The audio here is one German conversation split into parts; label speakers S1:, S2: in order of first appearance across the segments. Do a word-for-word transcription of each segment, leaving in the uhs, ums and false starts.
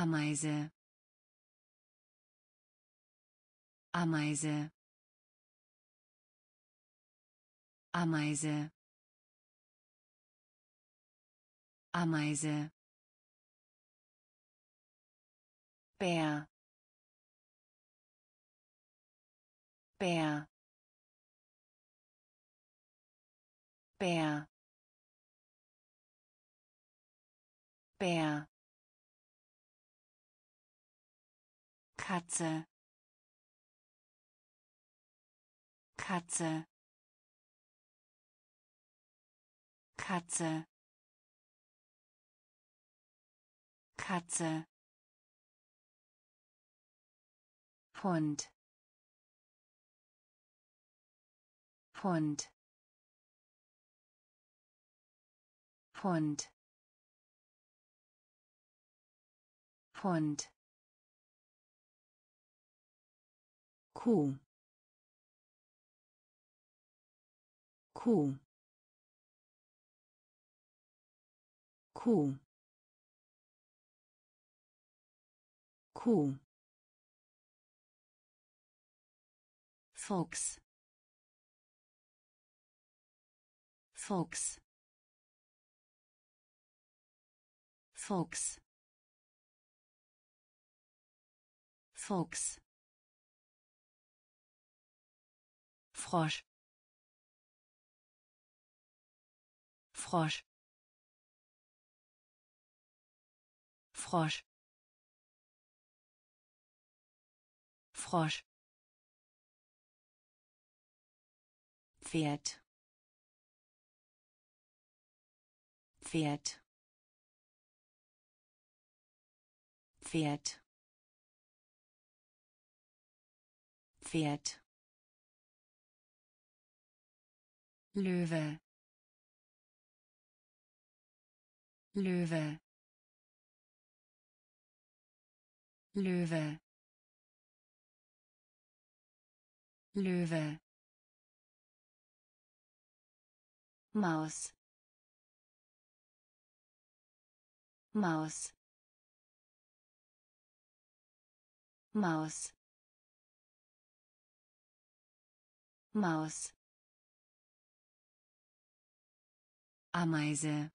S1: Ameise, Ameise, Ameise, Ameise, Bär, Bär, Bär, Bär, Katze, Katze, Katze, Katze, Hund, Hund, Hund, Hund, Kuh, Kuh, Kuh, Kuh, Fuchs, Fuchs, Fuchs, Fuchs, Frosch, Frosch, Frosch, Frosch, Pferd, Pferd, Pferd, Pferd, Löwe, Löwe, Löwe, Löwe, Maus, Maus, Maus, Maus, Ameise,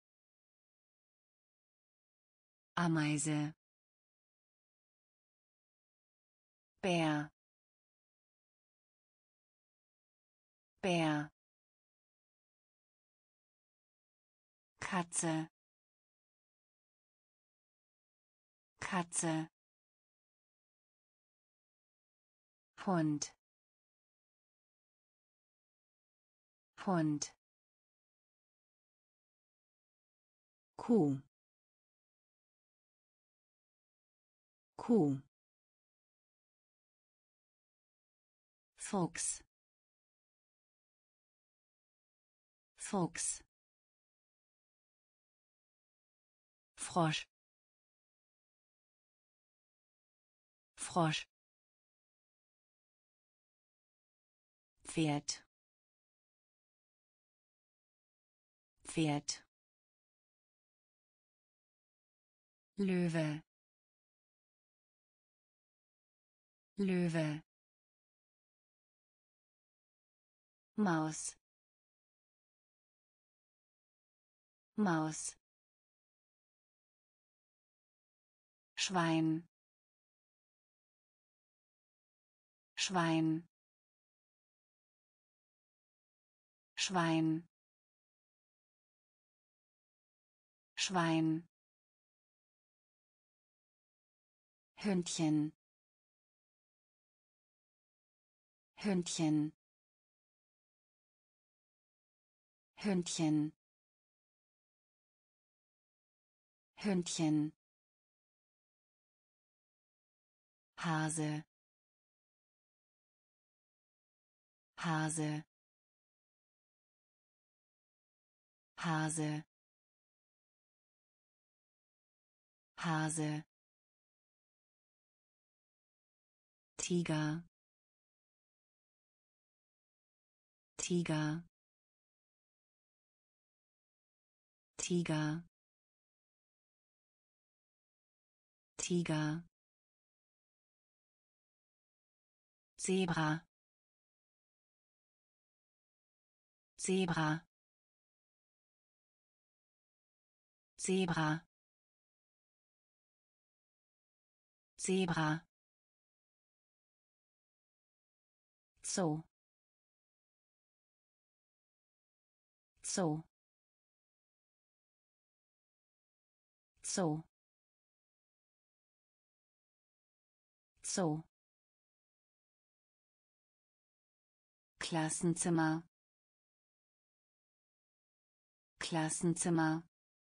S1: Ameise, Bär, Bär, Katze, Katze, Hund, Hund, Kuh, Kuh, Fuchs, Fuchs, Frosch, Frosch, Pferd, Pferd, Löwe, Löwe, Maus, Maus, Schwein, Schwein, Schwein, Schwein, Hündchen, Hündchen, Hündchen, Hündchen, Hase, Hase, Hase, Hase, Tiger, Tiger, Tiger, Tiger, Zebra, Zebra, Zebra, Zebra, Zoo, Zoo, Zoo, Zoo, Klassenzimmer, Klassenzimmer,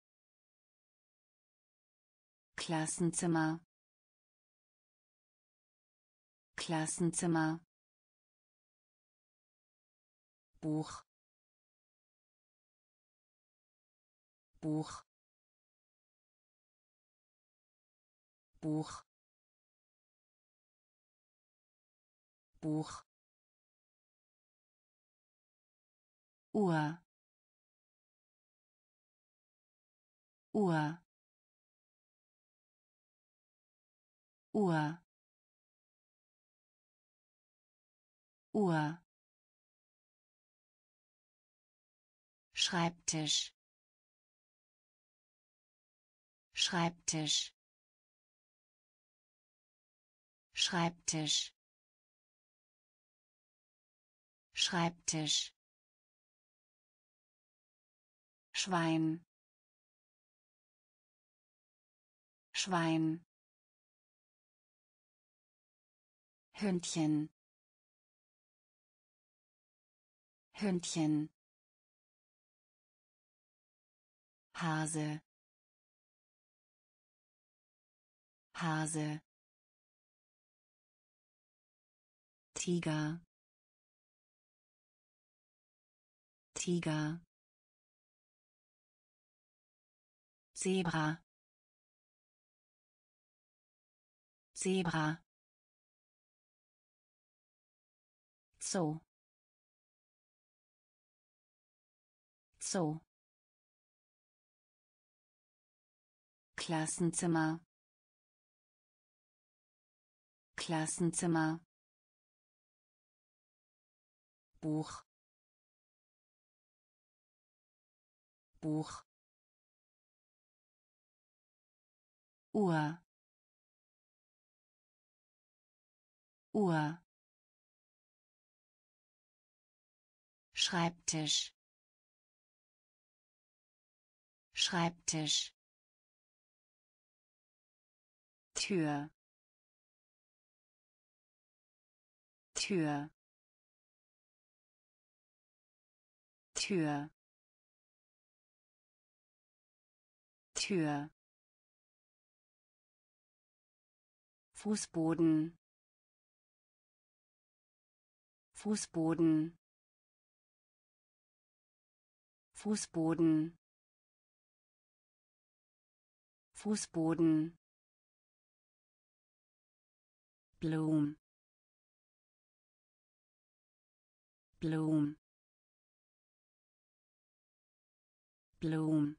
S1: Klassenzimmer, Klassenzimmer, Buch, Buch, Buch, Buch, Uhr, Uhr, Uhr, Uhr, Schreibtisch, Schreibtisch, Schreibtisch, Schreibtisch, Schwein, Schwein, Hündchen, Hündchen, Hase, Hase, Tiger, Tiger, Zebra, Zebra, Zoo, Zoo, Klassenzimmer, Klassenzimmer, Buch, Buch, Uhr, Uhr, Schreibtisch, Schreibtisch, Tür, Tür, Tür, Tür, Fußboden, Fußboden, Fußboden, Fußboden, Blum, Blum, Blum,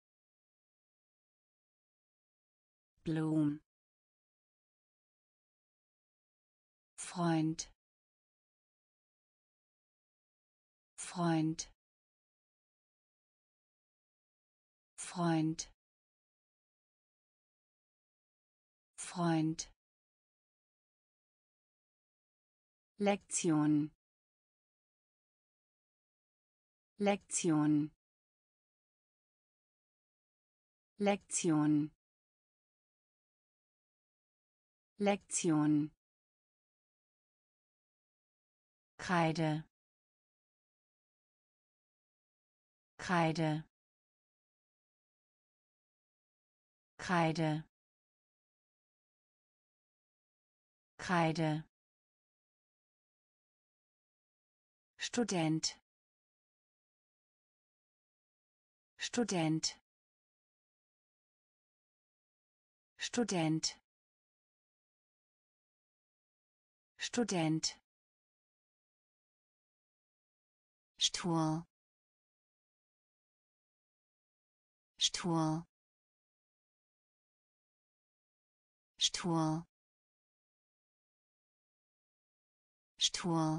S1: Blum, Freund, Freund, Freund, Freund, Lektion, Lektion, Lektion, Lektion, Kreide, Kreide, Kreide, Kreide, Student, Student, Student, Student, Stuhl, Stuhl, Stuhl, Stuhl,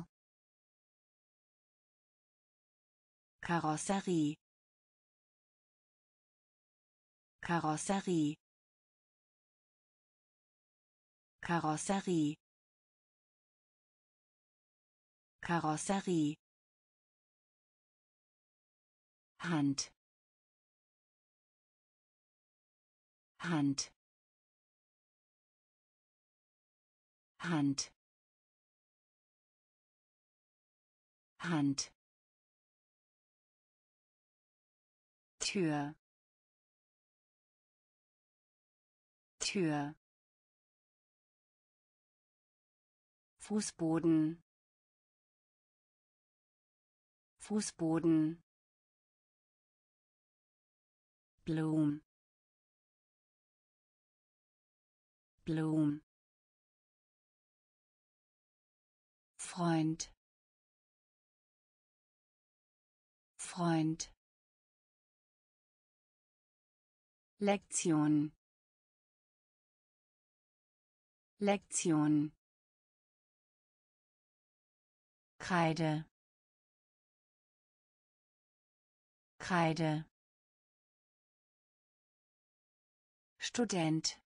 S1: Karosserie, Karosserie, Karosserie, Karosserie, Hand, Hand, Hand, Hand, Tür, Tür, Fußboden, Fußboden, Bloom, Bloom, Freund, Freund, Lektion, Lektion, Kreide, Kreide, Student,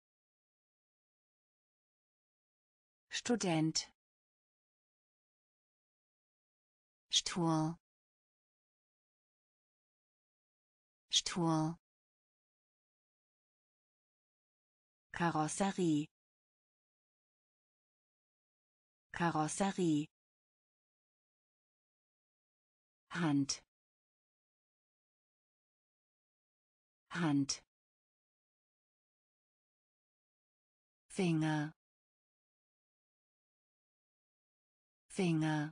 S1: Student, Stuhl, Stuhl, Karosserie, Karosserie, Hand, Hand, Finger, Finger,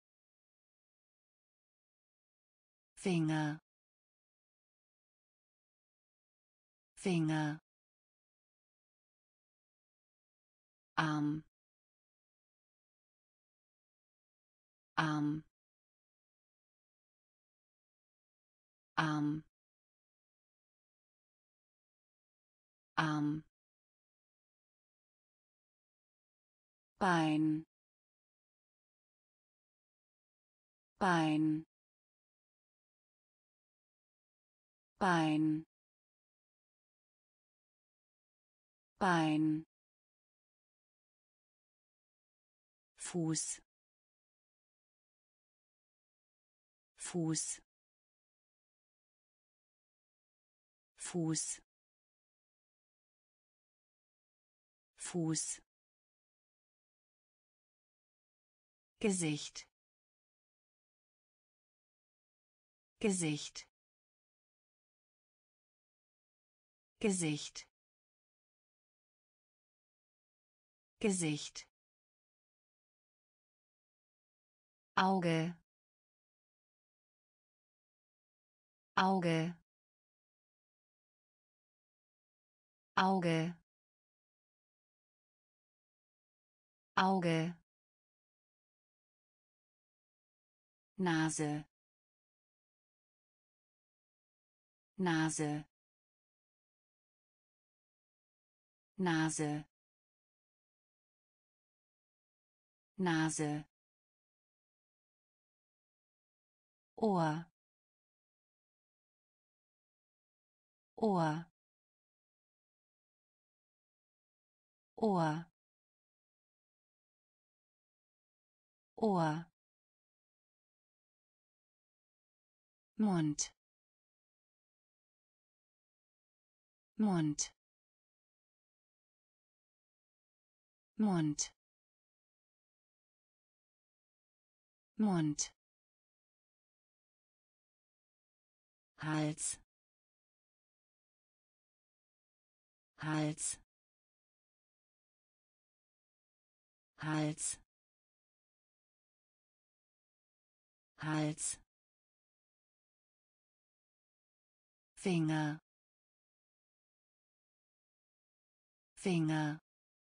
S1: Finger, Finger, Arm, Arm, Arm, Arm, Bein, Bein, Bein, Bein, Fuß, Fuß, Fuß, Fuß, Gesicht, Gesicht, Gesicht, Gesicht, Auge, Auge, Auge, Auge, Nase, Nase, Nase, Nase, Ohr, Ohr, Ohr, Ohr, Mund, Mund, Mund, Mund, Hals, Hals, Hals, Hals, Finger, Finger,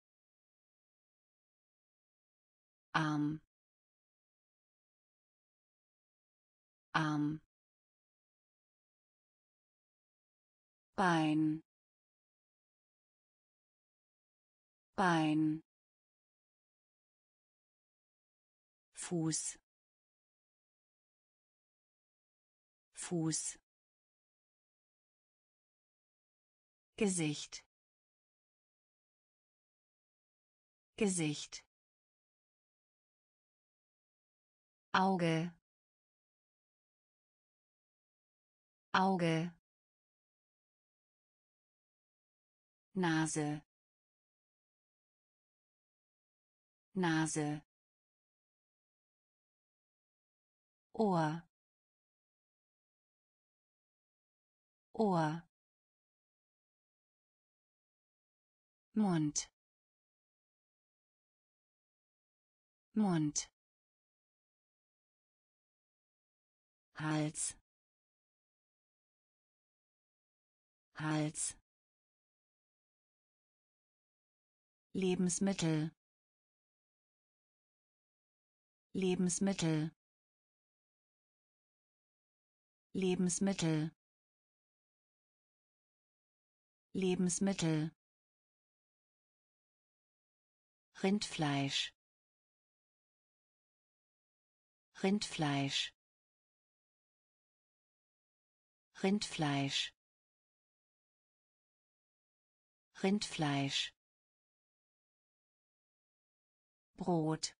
S1: Arm, Arm, Bein, Bein, Fuß, Fuß, Gesicht, Gesicht, Auge, Auge, Nase, Nase, Ohr, Ohr, Mund, Mund, Hals, Hals, Lebensmittel, Lebensmittel, Lebensmittel, Lebensmittel, Rindfleisch, Rindfleisch, Rindfleisch, Rindfleisch, Brot,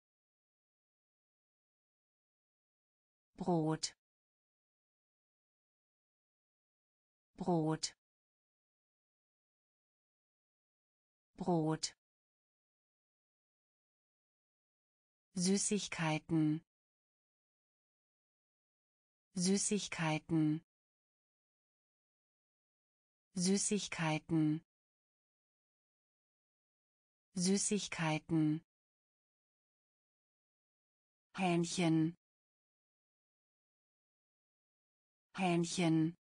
S1: Brot, Brot, Brot, Süßigkeiten, Süßigkeiten, Süßigkeiten, Süßigkeiten, Hähnchen, Hähnchen,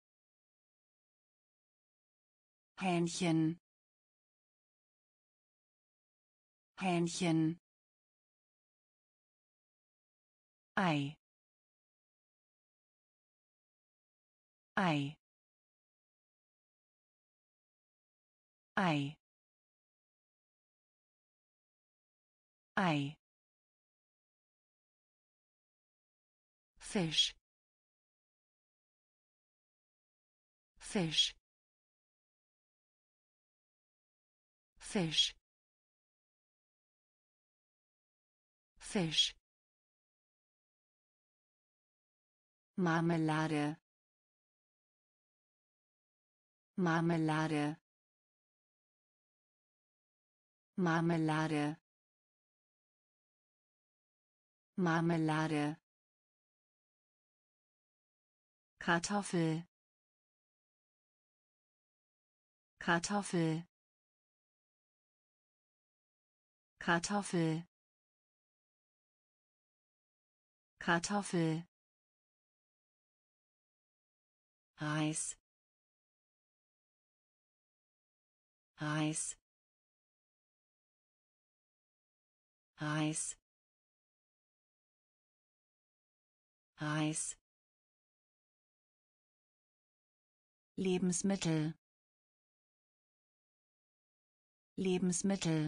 S1: Hähnchen, Hähnchen, Ei, Ei, Ei, Ei, Fisch, Fisch, Fisch, Fisch, Marmelade, Marmelade, Marmelade, Marmelade, Kartoffel, Kartoffel, Kartoffel, Kartoffel, Reis, Reis, Reis, Reis, Lebensmittel, Lebensmittel,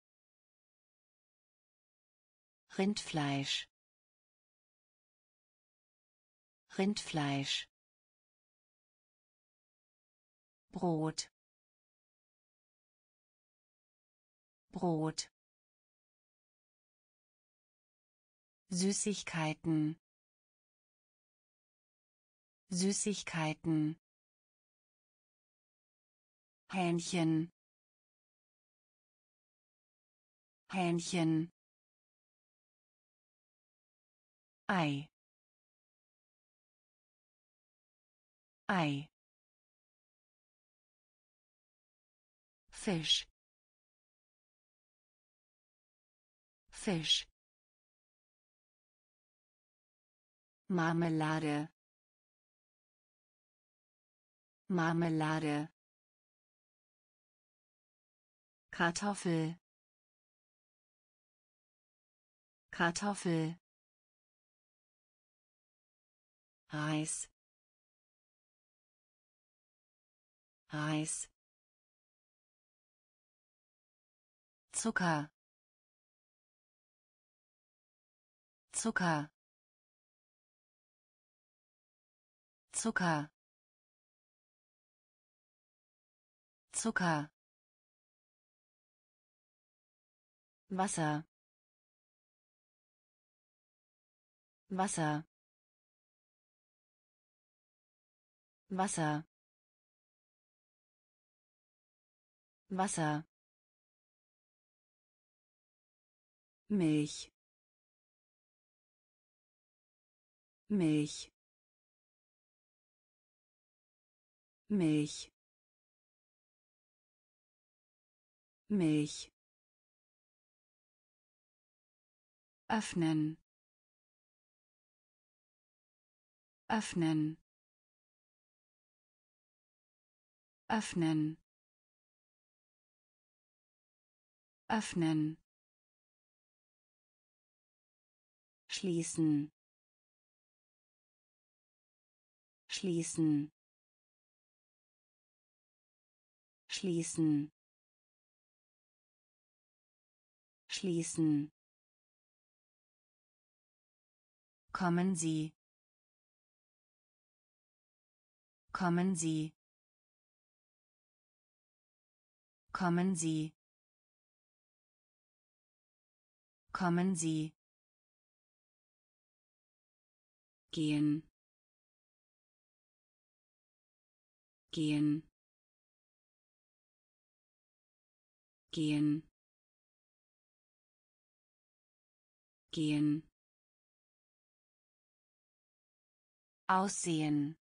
S1: Rindfleisch, Rindfleisch, Brot, Brot, Süßigkeiten, Süßigkeiten, Hähnchen, Hähnchen, Ei, Ei, Fisch, Fisch, Marmelade, Marmelade, Kartoffel, Kartoffel, Reis, Reis, Zucker, Zucker, Zucker, Zucker, Wasser, Wasser, Wasser, Wasser, Milch, Milch, Milch, Milch, öffnen, öffnen, öffnen, öffnen, schließen, schließen, schließen, schließen. Kommen Sie, kommen Sie, kommen Sie, kommen Sie, gehen, gehen, gehen, gehen, aussehen,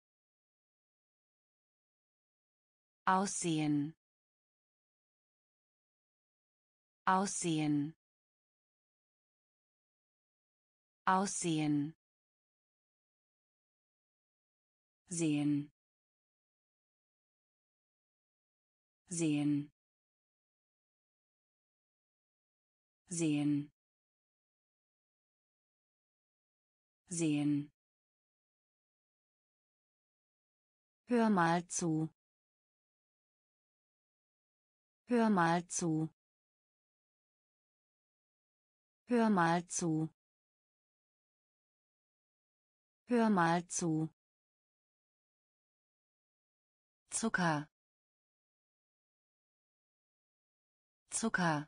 S1: aussehen, aussehen, aussehen, sehen, sehen, sehen, sehen. Hör mal zu, hör mal zu, hör mal zu, hör mal zu. Zucker, Zucker,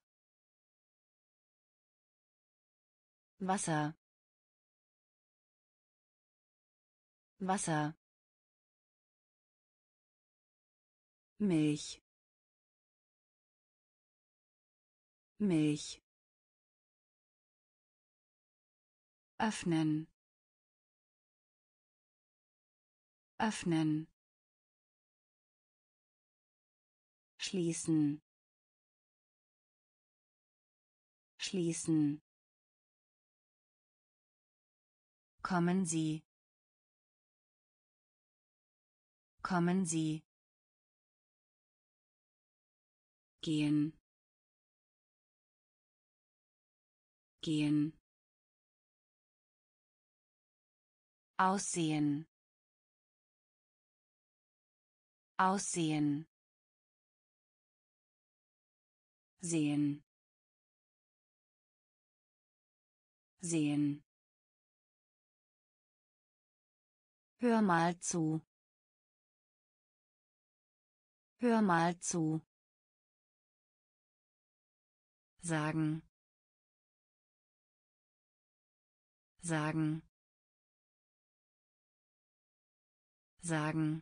S1: Wasser, Wasser, Milch, Milch, öffnen, öffnen, schließen, schließen. Kommen Sie, kommen Sie, gehen, gehen, aussehen, aussehen, sehen, sehen. Hör mal zu, hör mal zu. Sagen, sagen, sagen,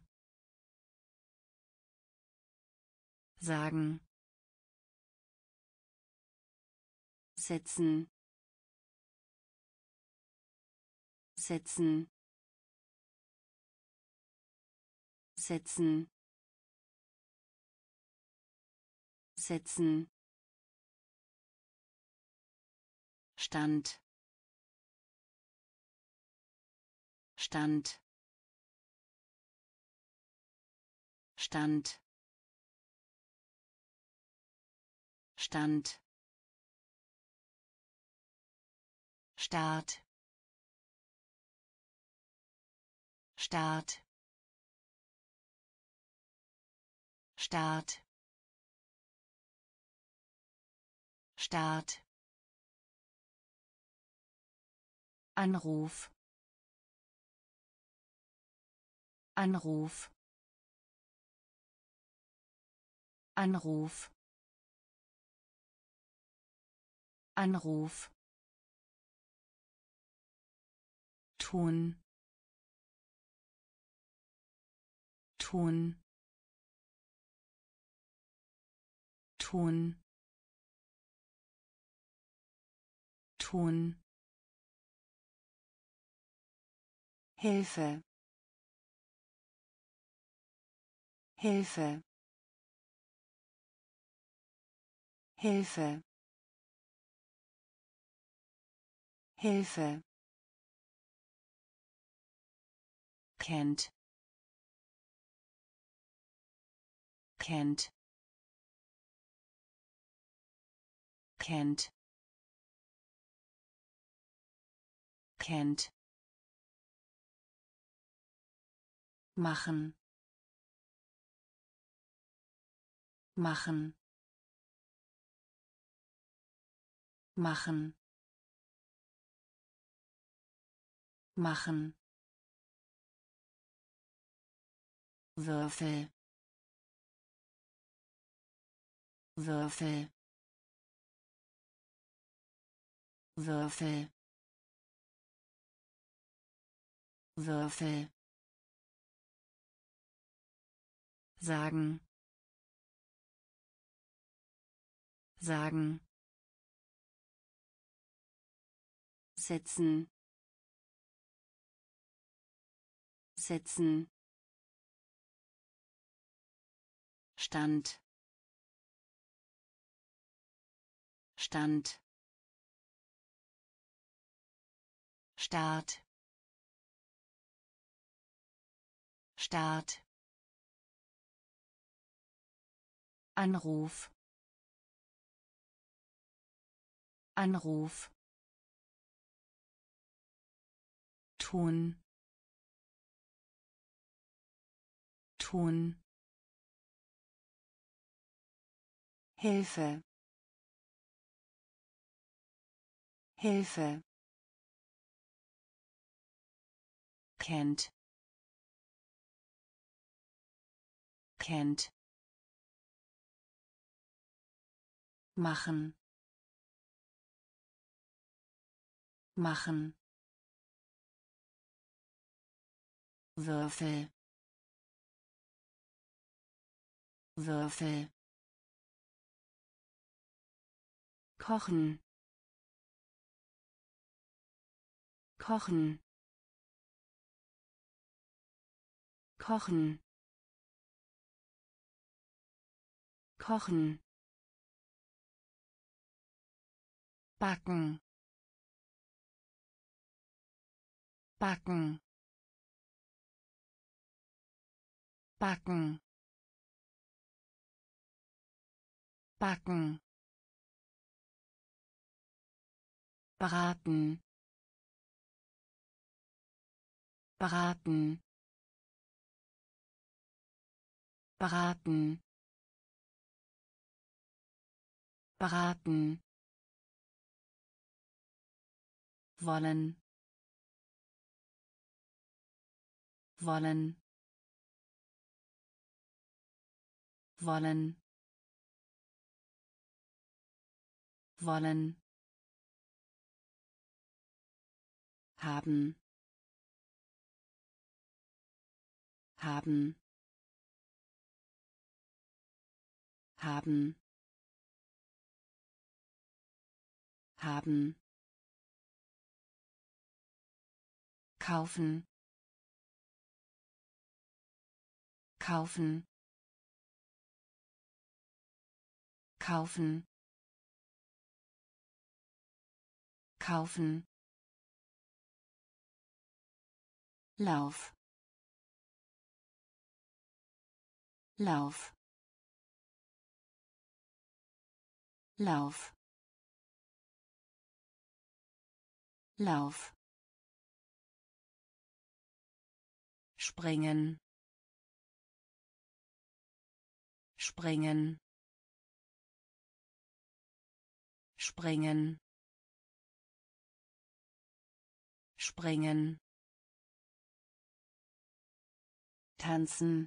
S1: sagen. Setzen, setzen, setzen, setzen. Stand, Stand, Stand, Stand. Start, Start, Start, Start, Anruf, Anruf, Anruf, Anruf, tun, tun, tun, tun, Hilfe, Hilfe, Hilfe, Hilfe, kennt, kennt, kennt, kennt, machen, machen, machen, machen, Würfel, Würfel, Würfel, Würfel, sagen, sagen, setzen, setzen, Stand, Stand, Start, Start, Anruf, Anruf, tun, tun, Hilfe, Hilfe, kennt, kennt, machen, machen, Würfel, Würfel, kochen, kochen, kochen, kochen, backen, backen, backen, backen, braten, braten, braten, braten, wollen, wollen, wollen, wollen, haben, haben, haben, haben, kaufen, kaufen, kaufen, kaufen, Lauf, Lauf, Lauf, Lauf, springen, springen, springen, springen, tanzen,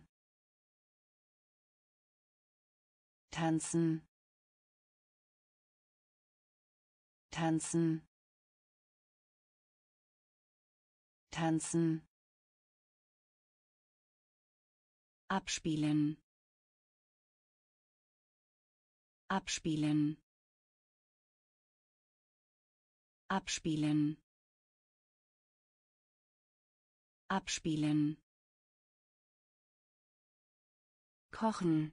S1: tanzen, tanzen, tanzen, abspielen, abspielen, abspielen, abspielen, kochen,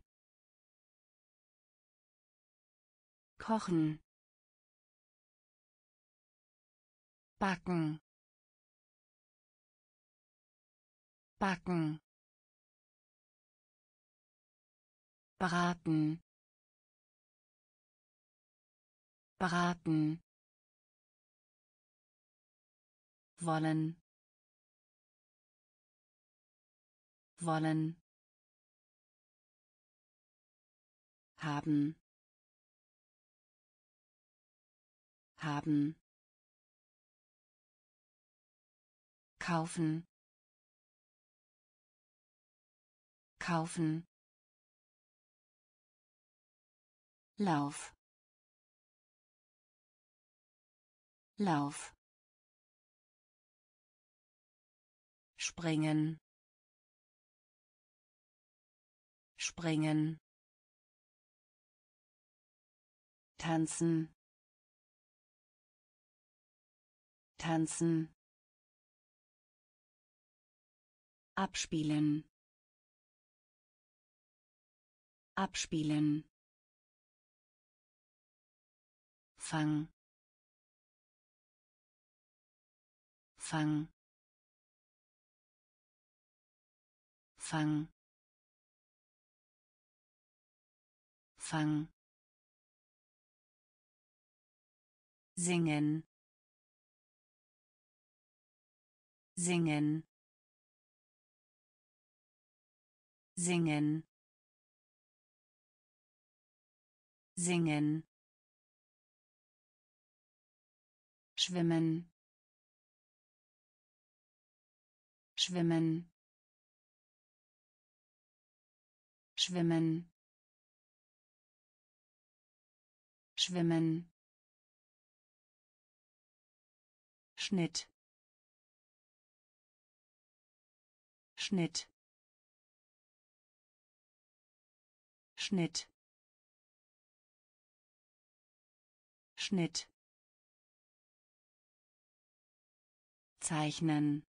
S1: kochen, backen, backen, braten, braten, wollen, wollen, haben, haben, kaufen, kaufen, Lauf, Lauf, springen, springen, tanzen, tanzen, abspielen, abspielen, fang, fang, fang, fang, singen, singen, singen, singen, schwimmen, schwimmen, schwimmen, schwimmen, Schnitt, Schnitt, Schnitt, Schnitt, zeichnen,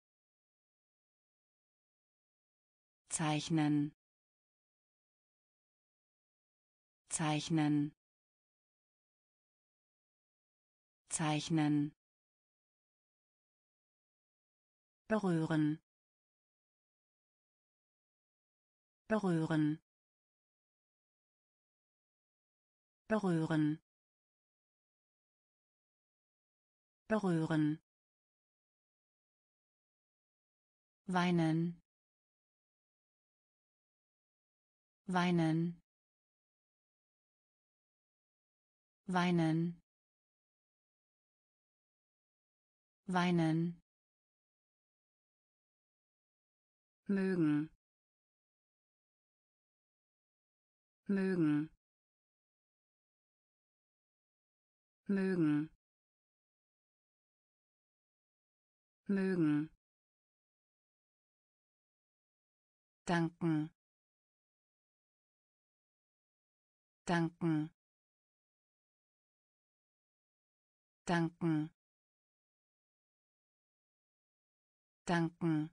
S1: zeichnen, zeichnen, zeichnen, berühren, berühren, berühren, berühren, weinen, weinen, weinen, weinen, mögen, mögen, mögen, mögen, danken, danken, danken, danken,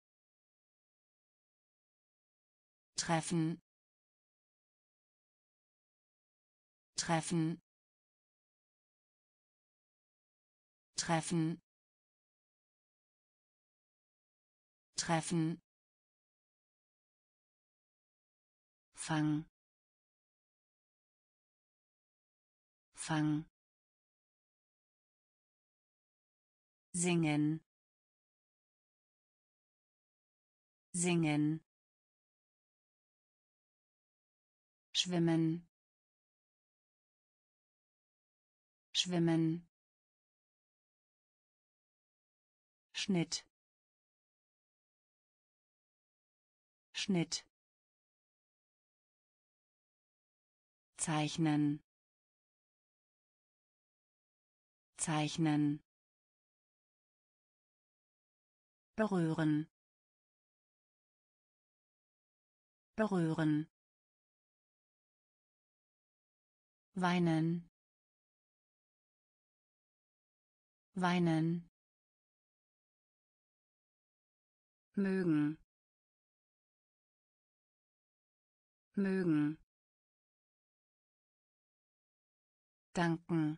S1: treffen, treffen, treffen, treffen, fang, fang, singen, singen, schwimmen, schwimmen, Schnitt, Schnitt, zeichnen, zeichnen, berühren, berühren, weinen, weinen, mögen, mögen, danken,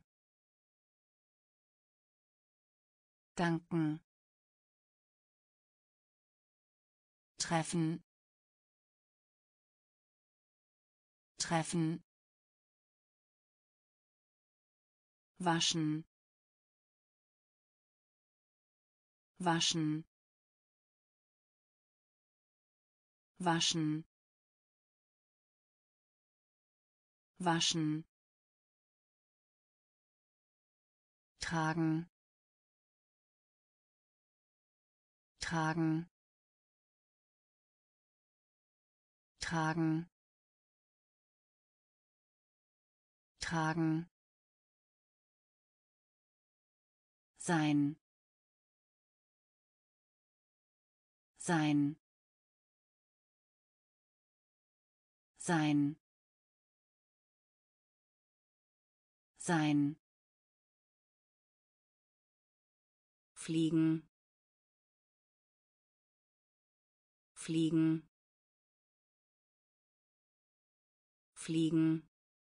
S1: danken, treffen, treffen, waschen, waschen, waschen, waschen, tragen, tragen, tragen, tragen, sein, sein, sein, sein, fliegen, fliegen, fliegen,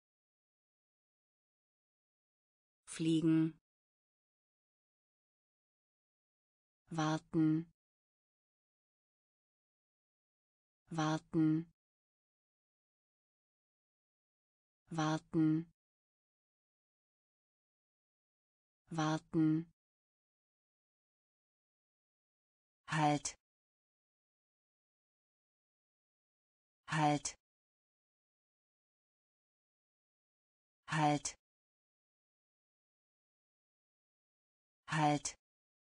S1: fliegen, warten, warten, warten, warten, halt, halt, halt, halt,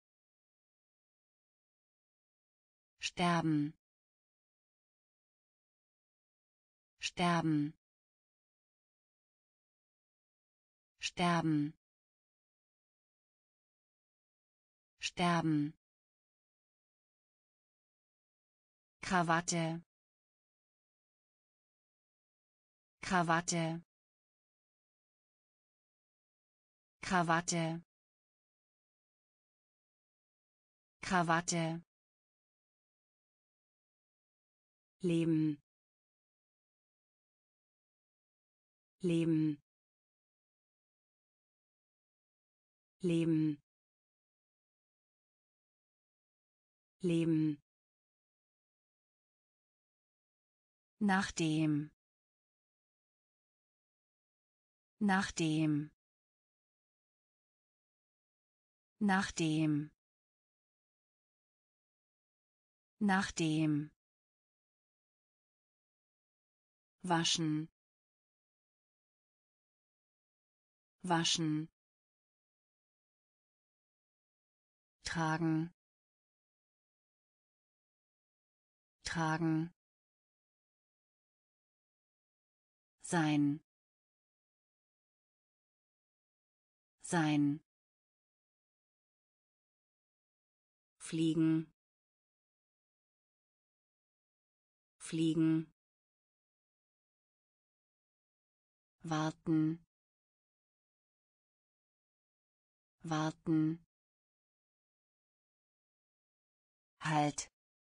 S1: sterben, sterben, sterben, sterben, Krawatte, Krawatte, Krawatte, Krawatte, leben, leben, leben, leben, nachdem, nachdem, nachdem, nachdem, waschen, waschen, tragen, tragen, sein, sein, fliegen, fliegen, warten, warten, halt,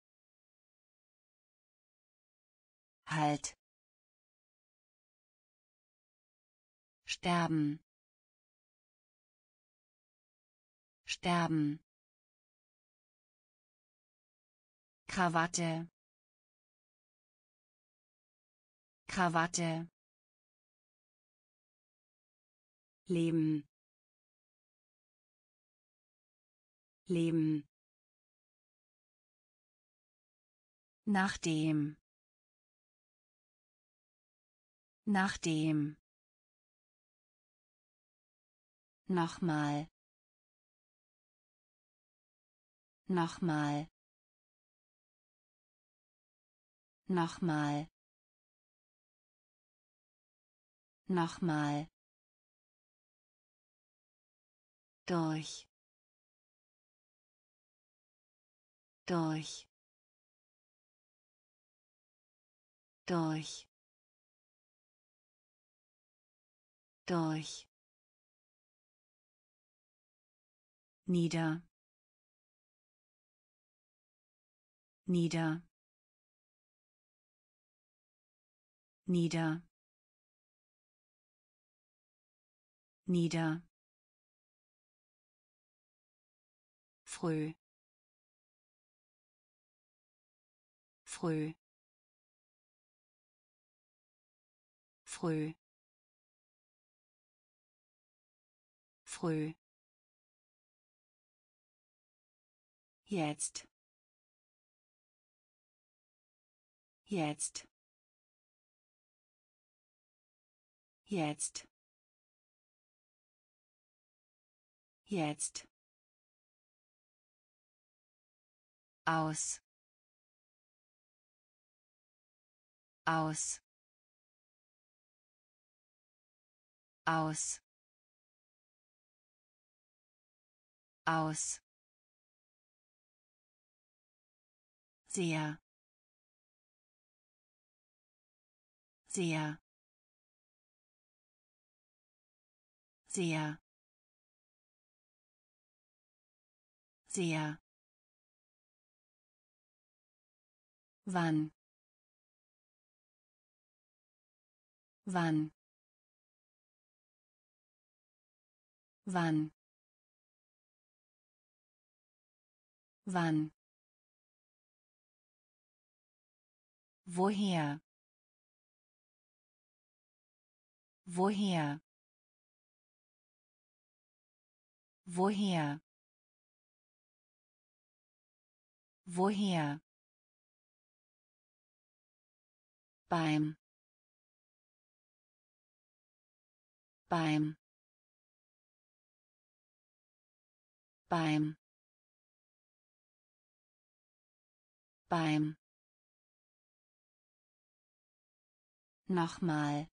S1: halt, sterben, sterben, Krawatte, Krawatte, leben, leben, nachdem, nachdem, Nochmal. Nochmal. Nochmal. Nochmal. Durch. Durch. Durch. Durch. Nieder. Nieder. Nieder. Nieder. Früh. Früh. Früh. Früh. Jetzt. Jetzt. Jetzt. Jetzt. Aus. Aus. Aus. Aus. Sehr. Sehr. Sehr. Sehr. Wann? Wann? Wann? Wann? Woher? Woher? Woher? Woher? Beim. Beim. Beim. Beim. Nochmal.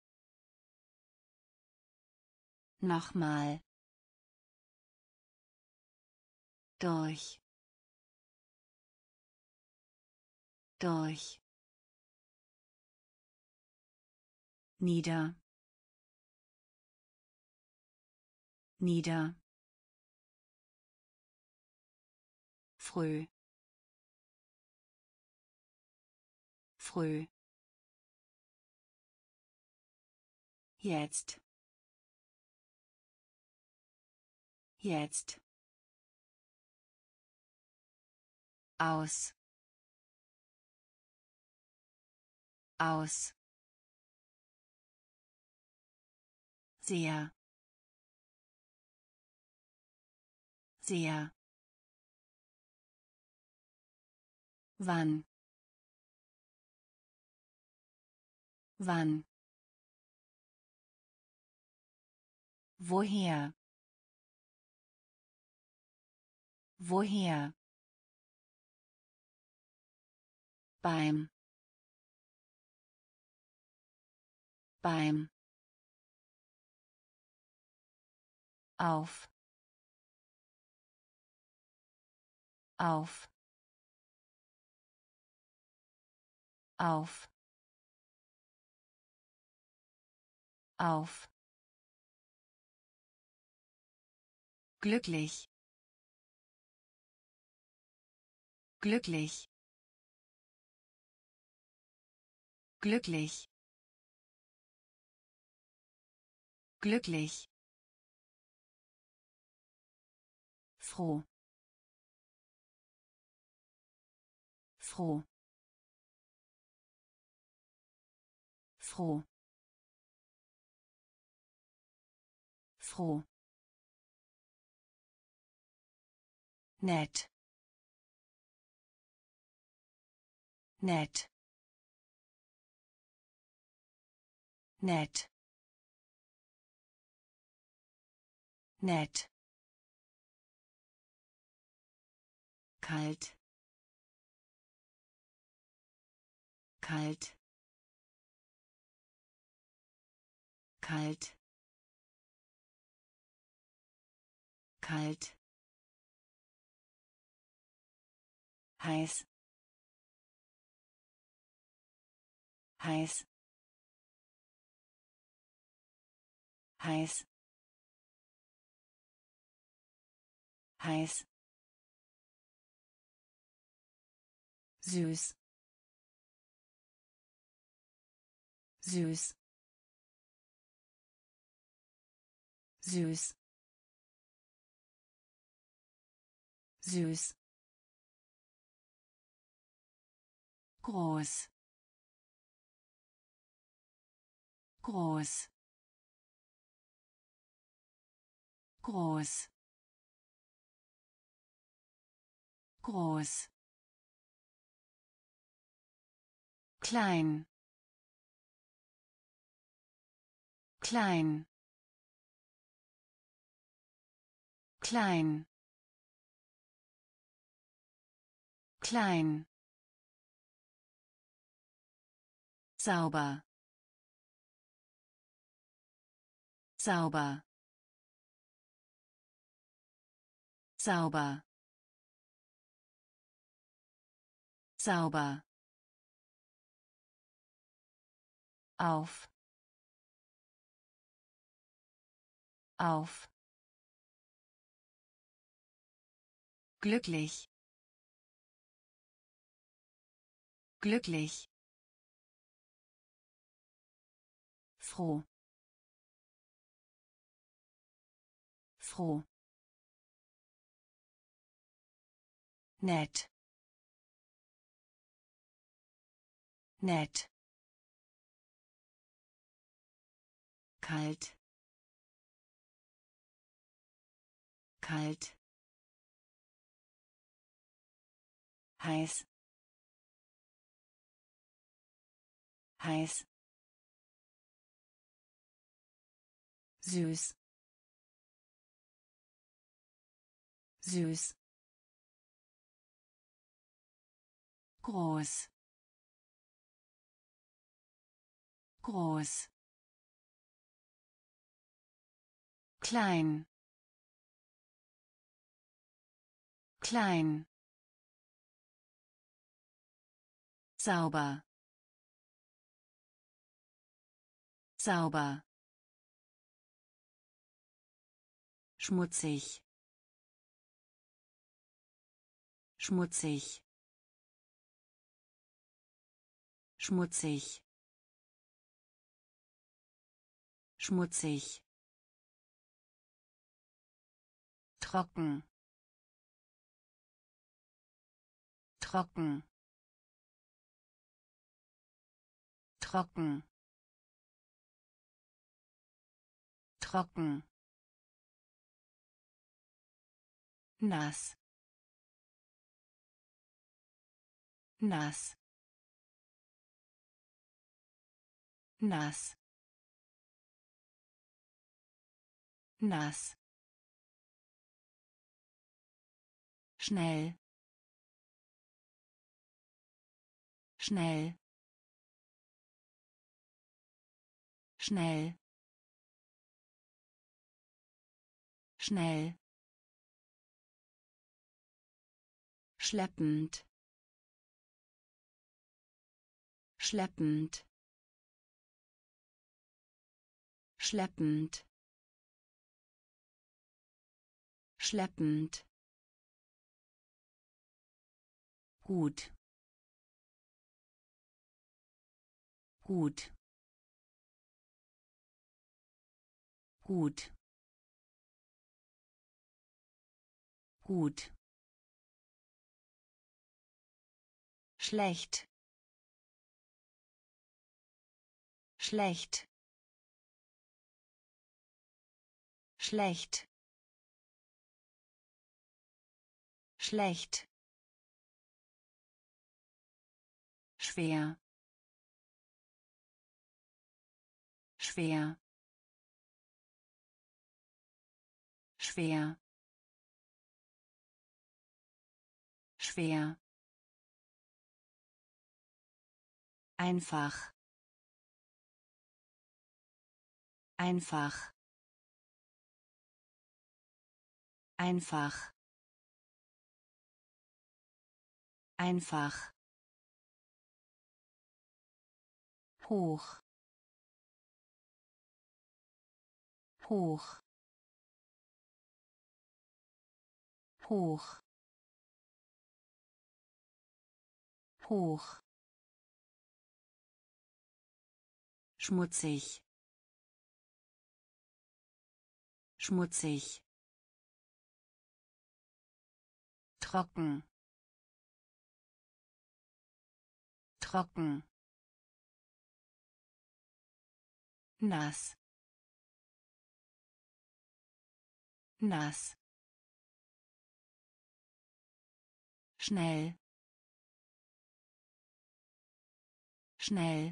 S1: Nochmal. Durch. Durch. Nieder. Nieder. Früh. Früh. Jetzt. Jetzt. Aus. Aus. Sehr. Sehr. Wann? Wann? Woher? Woher? Beim. Beim. Auf. Auf. Auf. Auf. Glücklich. Glücklich. Glücklich. Glücklich. Froh. Froh. Froh. Froh. Nett. Nett. Nett. nett, kalt, kalt, kalt, kalt, heiß, heiß, heiß, heiß, süß, süß, süß, süß, groß, groß, groß, groß, klein, klein, klein, klein, sauber, sauber, sauber, sauber, auf, auf, glücklich, glücklich, froh, froh, nett, nett, kalt, kalt, heiß, heiß, süß, süß, groß, groß, klein, klein, sauber, sauber, schmutzig, schmutzig, schmutzig, schmutzig, trocken, trocken, trocken, trocken, nass, nass, nass, nass, schnell, schnell, schnell, schnell, schleppend, schleppend, schleppend, schleppend, gut, gut, gut, gut, schlecht, schlecht, schlecht, schlecht, schwer, schwer, schwer, schwer, einfach, einfach, einfach, einfach, hoch, hoch, hoch, hoch, schmutzig, schmutzig, trocken, trocken, nass, nass, schnell, schnell,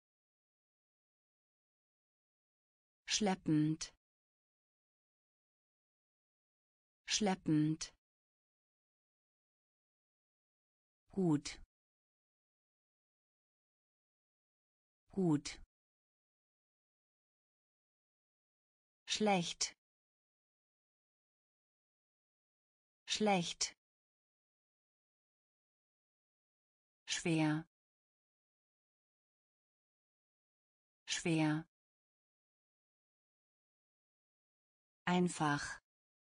S1: schleppend, schleppend, gut, gut, schlecht, schlecht, schwer, schwer, einfach,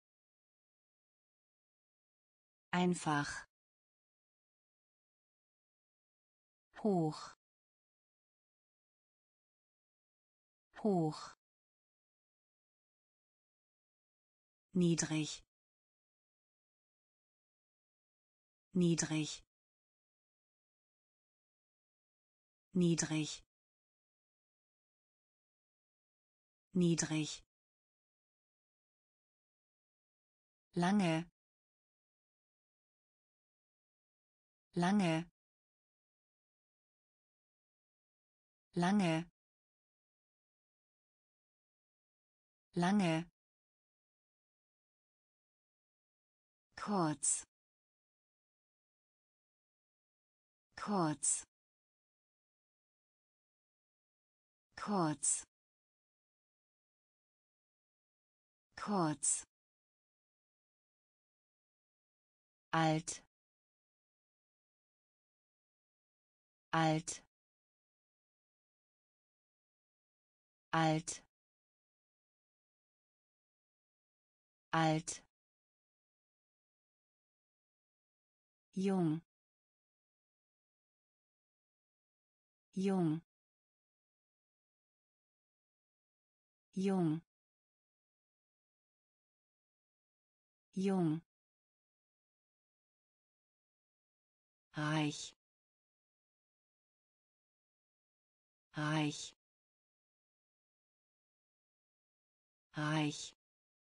S1: einfach, hoch, hoch, niedrig, niedrig, niedrig, niedrig, lange, lange, lange, lange, kurz, kurz, kurz, kurz, alt, alt, alt, alt, jung, jung, jung, jung, reich, reich, reich,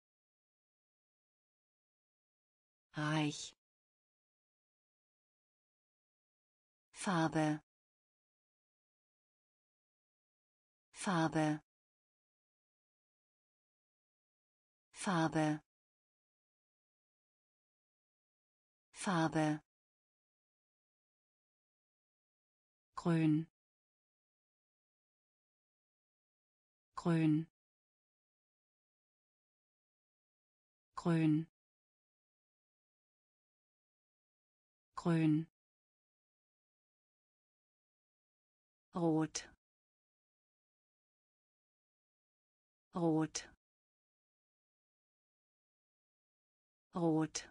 S1: reich, Farbe, Farbe, Farbe, Farbe, grün, grün, grün, grün, rot, rot, rot,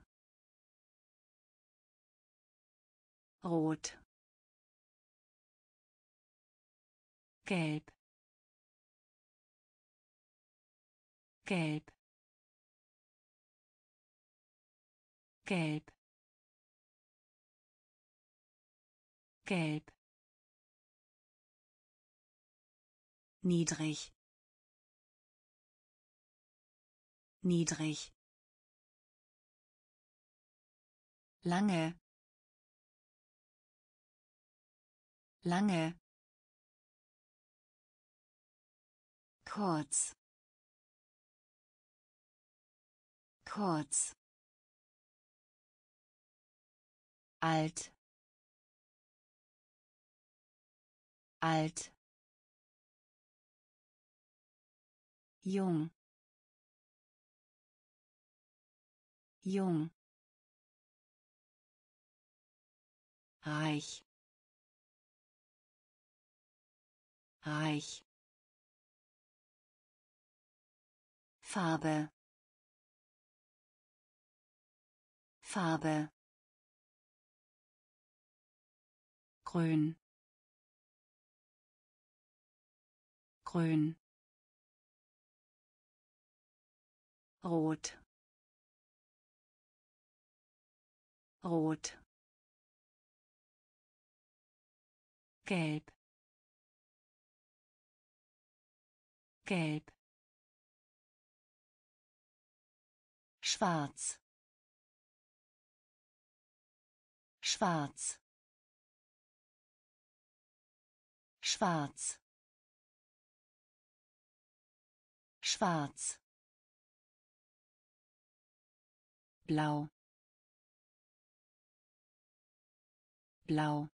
S1: rot, gelb, gelb, gelb, gelb, niedrig, niedrig, lange, lange, kurz, kurz, alt, alt, jung, jung, reich, reich, Farbe, Farbe, grün, grün, rot, rot, gelb, gelb, schwarz, schwarz, schwarz, schwarz, blau, blau,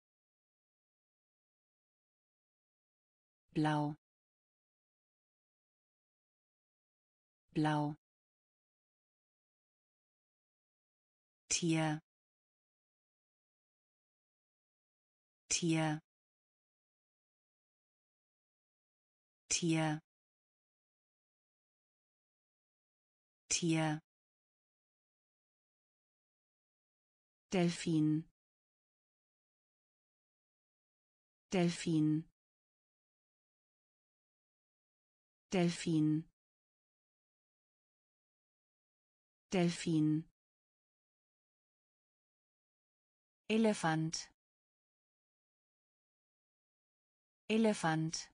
S1: blau, blau, Tier, Tier, Tier, Tier, Delfin, Delfin, Delfin, Delfin, Elefant, Elefant,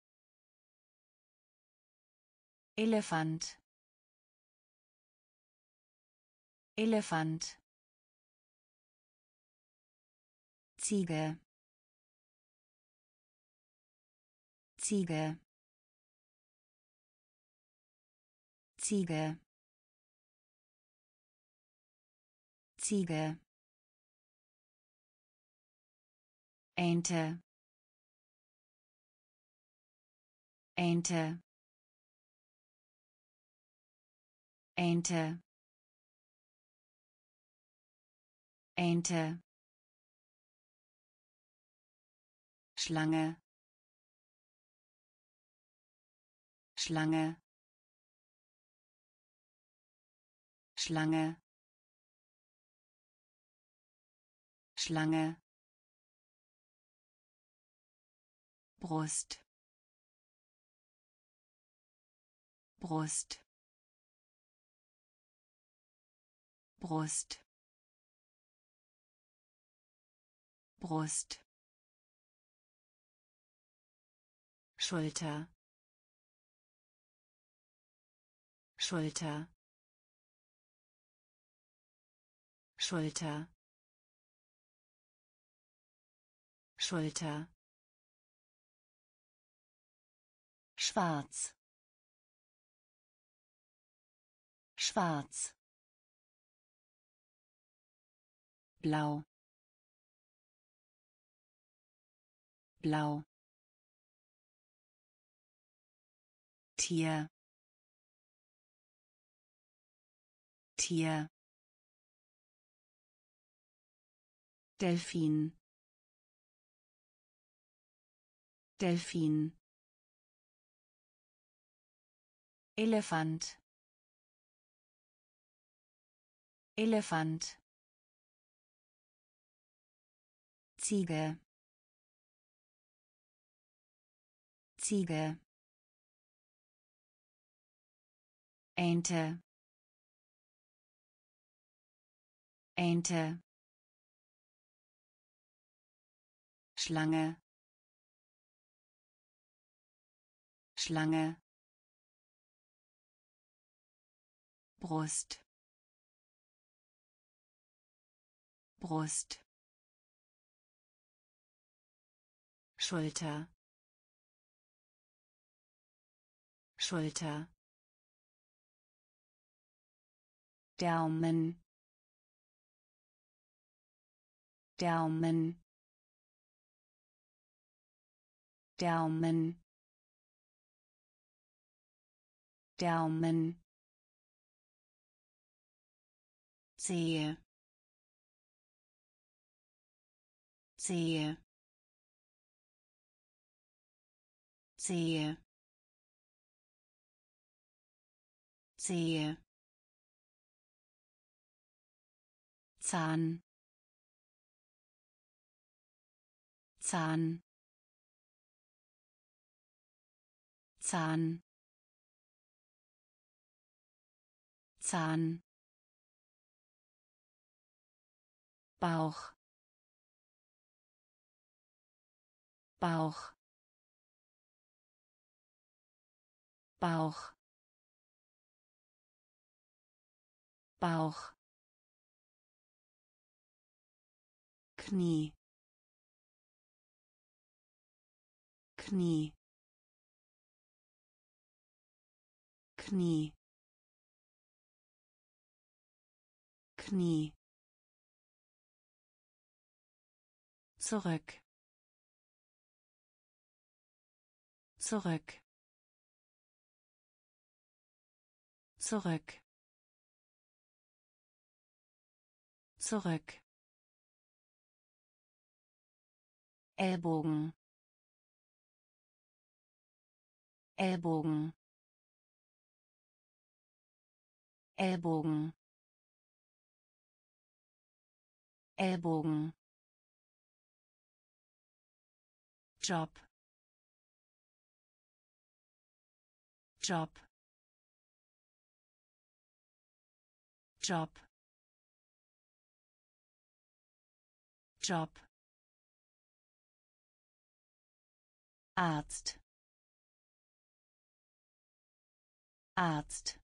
S1: Elefant, Elefant, Ziege, Ziege, Ziege, Ziege, Ente, Ente, Ente, Ente, Schlange, Schlange, Schlange, Schlange, Brust, Brust, Brust, Brust, Schulter, Schulter, Schulter, Schulter, schwarz, schwarz, blau, blau, Tier, Tier, Delfin, Delfin, Elefant, Elefant, Ziege, Ziege, Ente, Ente, Schlange, Schlange, Brust, Brust, Schulter, Schulter, Daumen, Daumen, Daumen, Daumen, sehe, sehe, sehe, sehe, Zahn, Zahn, Zahn, Zahn, Bauch, Bauch, Bauch, Bauch, Knie, Knie, Knie, Knie, zurück, zurück, zurück, zurück, Ellbogen, Ellbogen, Ellbogen, Ellbogen, Job, Job, Job, Job, Arzt, Arzt,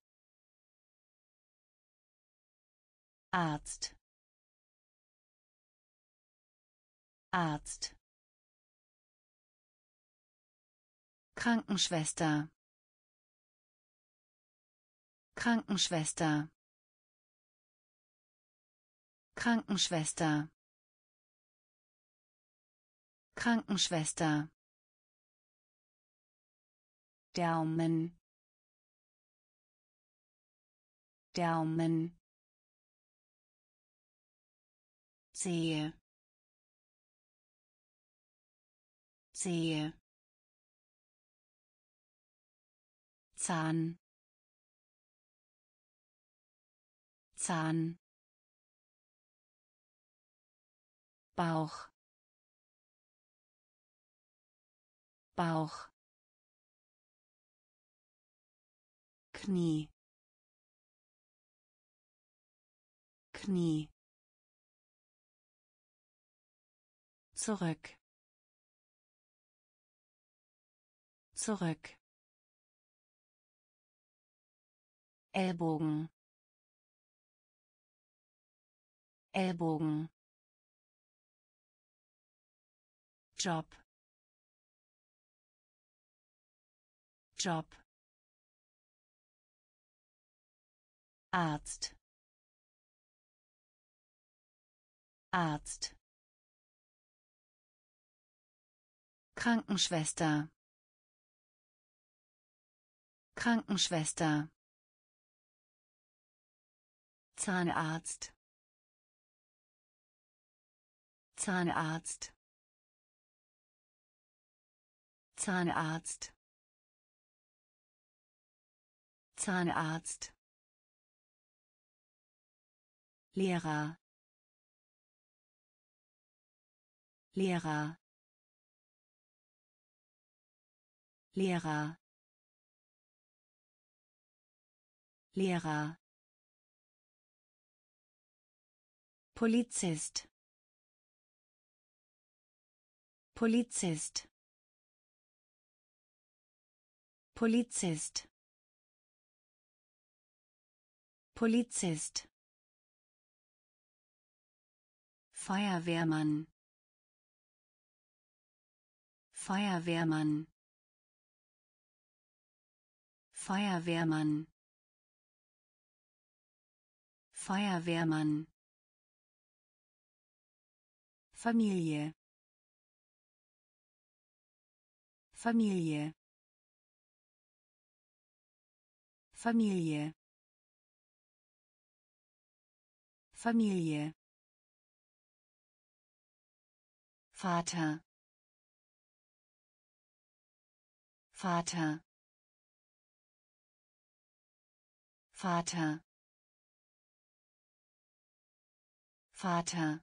S1: Arzt, Arzt, Krankenschwester, Krankenschwester, Krankenschwester, Krankenschwester, Daumen, Daumen, sehe, sehe, Zahn, Zahn, Bauch, Bauch, Knie, Knie, zurück, zurück, Ellbogen, Ellbogen, Job, Job, Arzt, Arzt, Krankenschwester, Krankenschwester, Zahnarzt, Zahnarzt, Zahnarzt, Zahnarzt, Lehrer, Lehrer, Lehrer, Lehrer, Polizist, Polizist, Polizist, Polizist, Feuerwehrmann, Feuerwehrmann, Feuerwehrmann, Feuerwehrmann. Familie. Familie. Familie. Familie. Vater. Vater. Vater. Vater.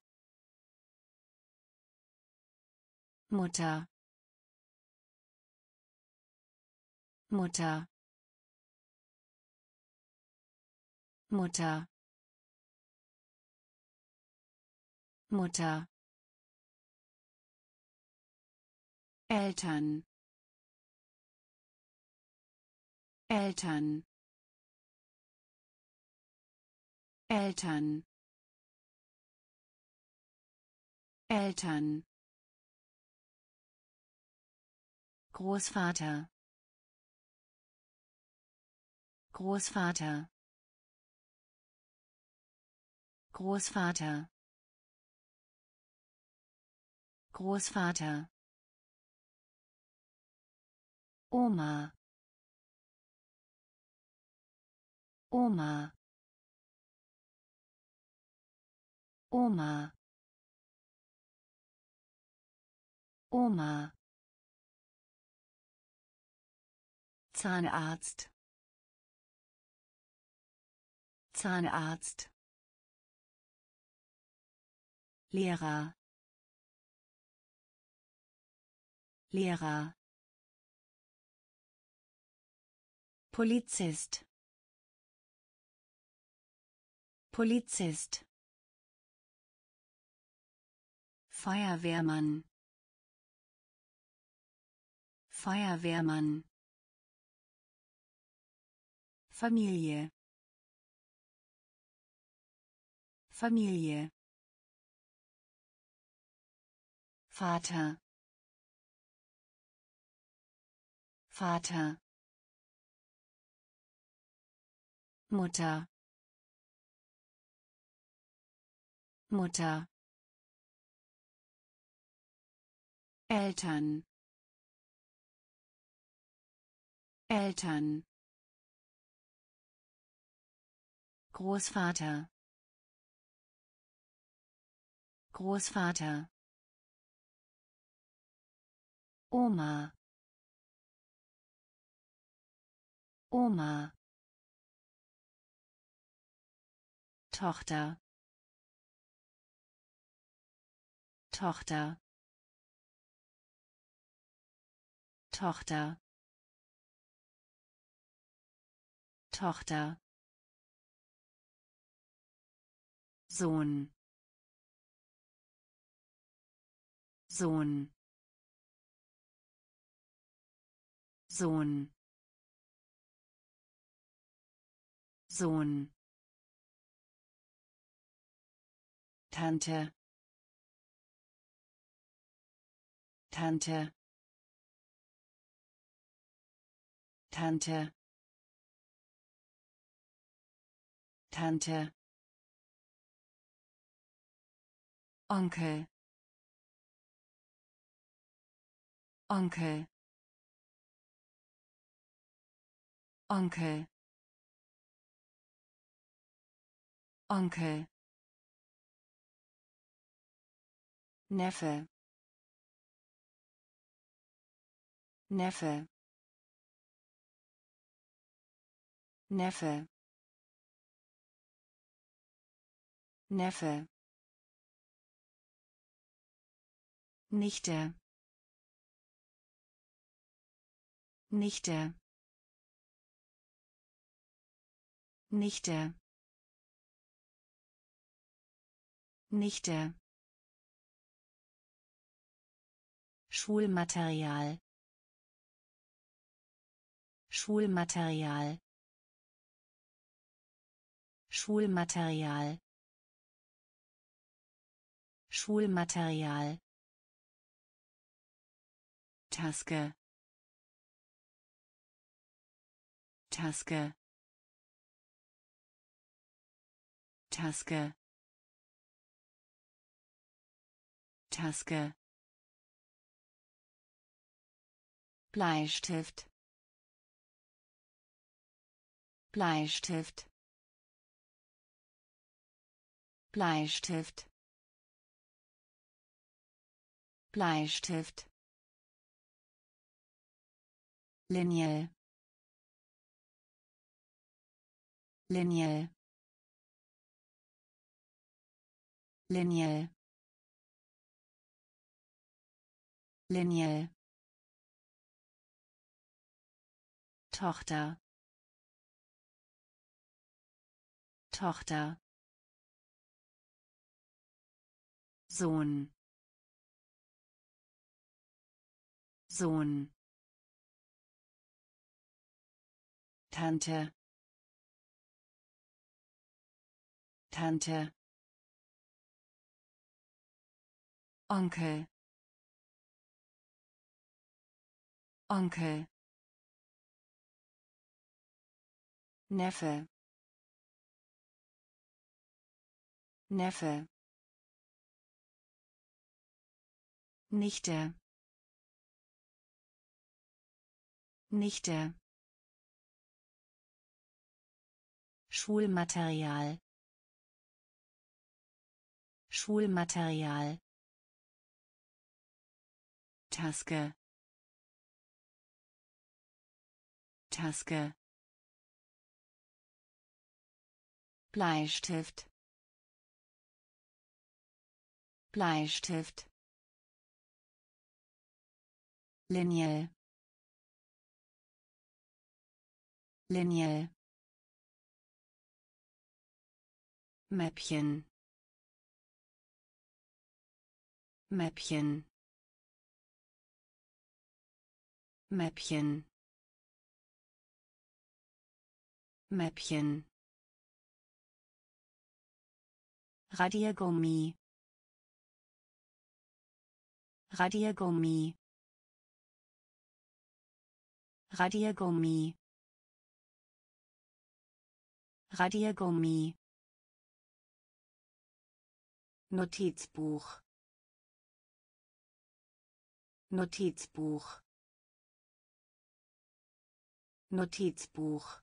S1: Mutter. Mutter. Mutter. Mutter. Eltern. Eltern. Eltern. Eltern. Großvater. Großvater. Großvater. Großvater. Oma. Oma. Oma. Oma. Zahnarzt. Zahnarzt. Lehrer. Lehrer. Polizist. Polizist. Feuerwehrmann. Feuerwehrmann. Familie. Familie. Vater. Vater. Mutter. Mutter. Eltern. Eltern. Großvater. Großvater. Oma. Oma. Tochter. Tochter. Tochter. Tochter. Sohn. Sohn. Sohn. Sohn. Tante. Tante. Tante. Tante. Onkel. Onkel. Onkel. Onkel. Neffe. Neffe. Neffe. Neffe. Nichte. Nichte. Nichte. Nichte. Schulmaterial. Schulmaterial. Schulmaterial. Schulmaterial. Taske. Taske. Taske Taske Bleistift Bleistift Bleistift Bleistift Linie Linie Linie Linie Tochter Tochter Sohn Sohn Tante Tante Onkel Onkel Neffe Neffe Nichte Nichte Schulmaterial Schulmaterial Taske Taske Bleistift Bleistift Linie Linie Mäppchen Mäppchen Mäppchen Mäppchen Radiergummi Radiergummi Radiergummi Radiergummi Notizbuch Notizbuch Notizbuch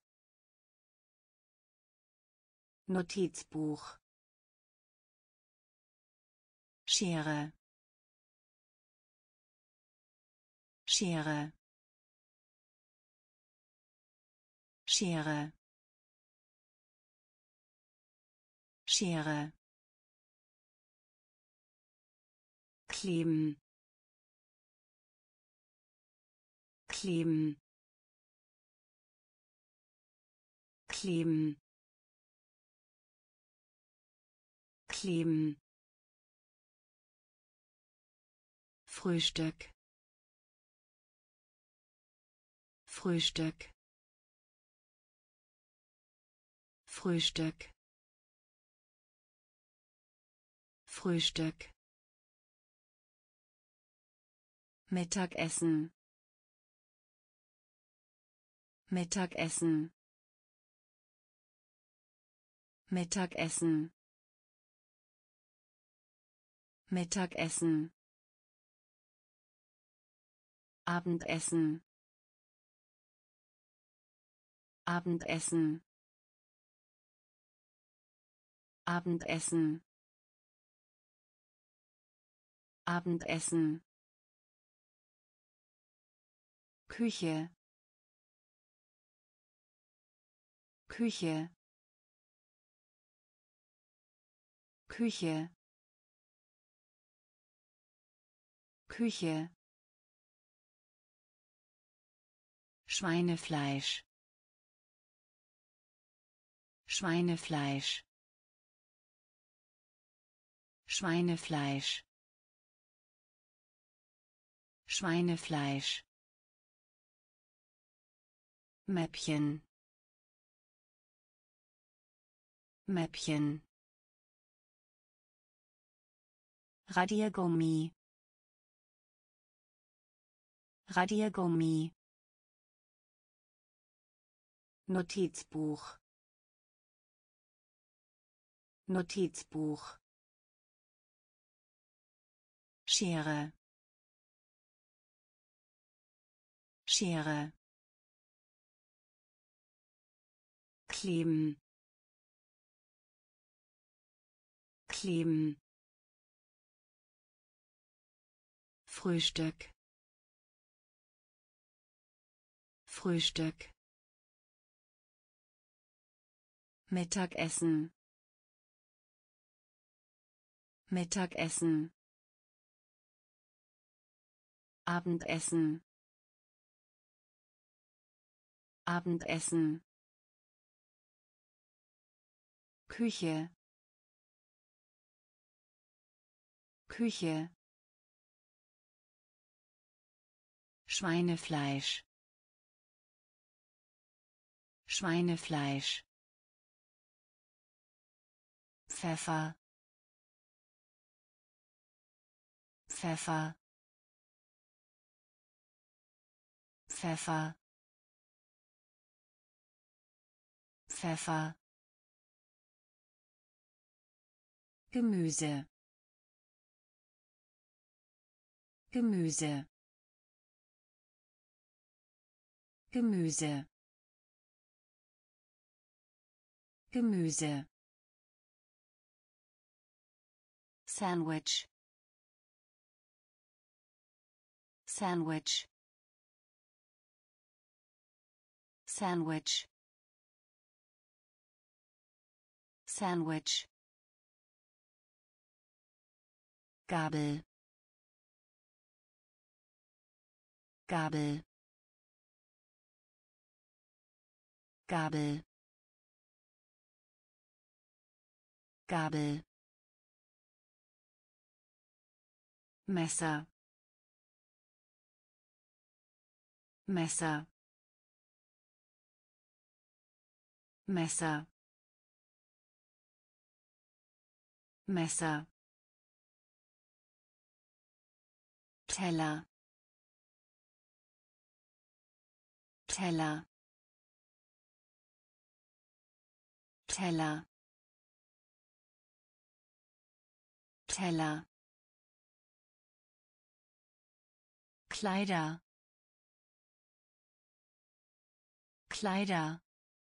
S1: Notizbuch Schere Schere Schere Schere kleben kleben kleben kleben Frühstück Frühstück Frühstück Frühstück Mittagessen Mittagessen Mittagessen Mittagessen Abendessen Abendessen Abendessen Abendessen Küche Küche Küche Küche Schweinefleisch Schweinefleisch Schweinefleisch Schweinefleisch Mäppchen Mäppchen Radiergummi Radiergummi Notizbuch Notizbuch. Schere. Schere. Kleben. Kleben. Frühstück. Frühstück. Mittagessen. Mittagessen. Abendessen. Abendessen. Küche. Küche. Schweinefleisch. Schweinefleisch. Pfeffer. Pfeffer. Pfeffer. Pfeffer. Gemüse. Gemüse. Gemüse. Gemüse. Sandwich. Sandwich. Sandwich. Sandwich. Gabel. Gabel. Gabel. Gabel. Messer. Messer. Messer. Messer. Teller. Teller. Teller. Teller. Kleider. Kleider.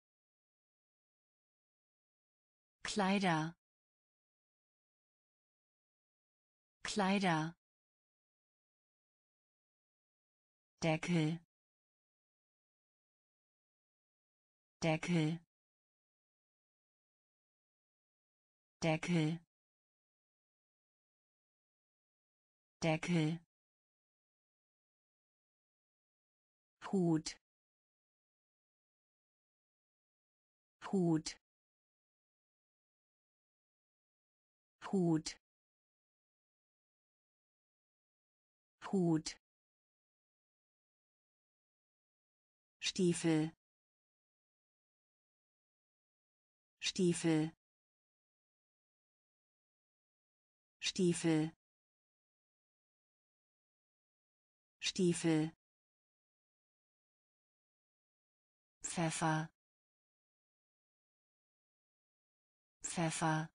S1: Kleider. Kleider. Deckel. Deckel. Deckel. Deckel. Hut. Hut. Hut. Hut. Stiefel. Stiefel. Stiefel. Stiefel. Pfeffer. Pfeffer.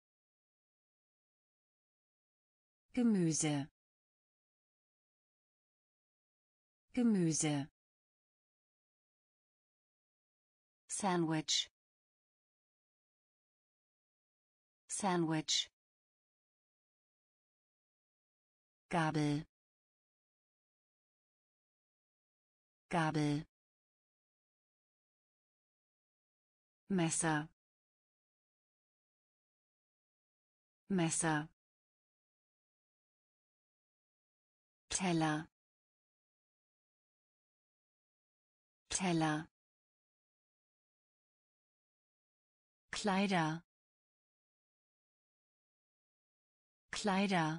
S1: Gemüse. Gemüse. Sandwich. Sandwich. Gabel. Gabel. Messer. Messer. Teller. Teller. Kleider. Kleider.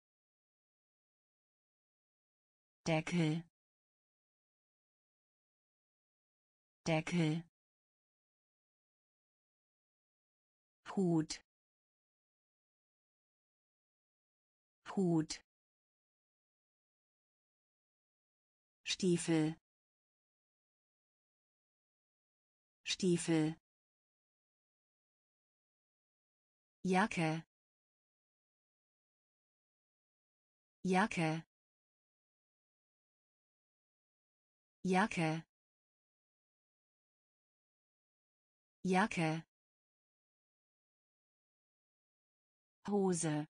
S1: Deckel. Deckel. Hut. Hut. Stiefel. Stiefel. Jacke, Jacke, Jacke, Jacke, Hose,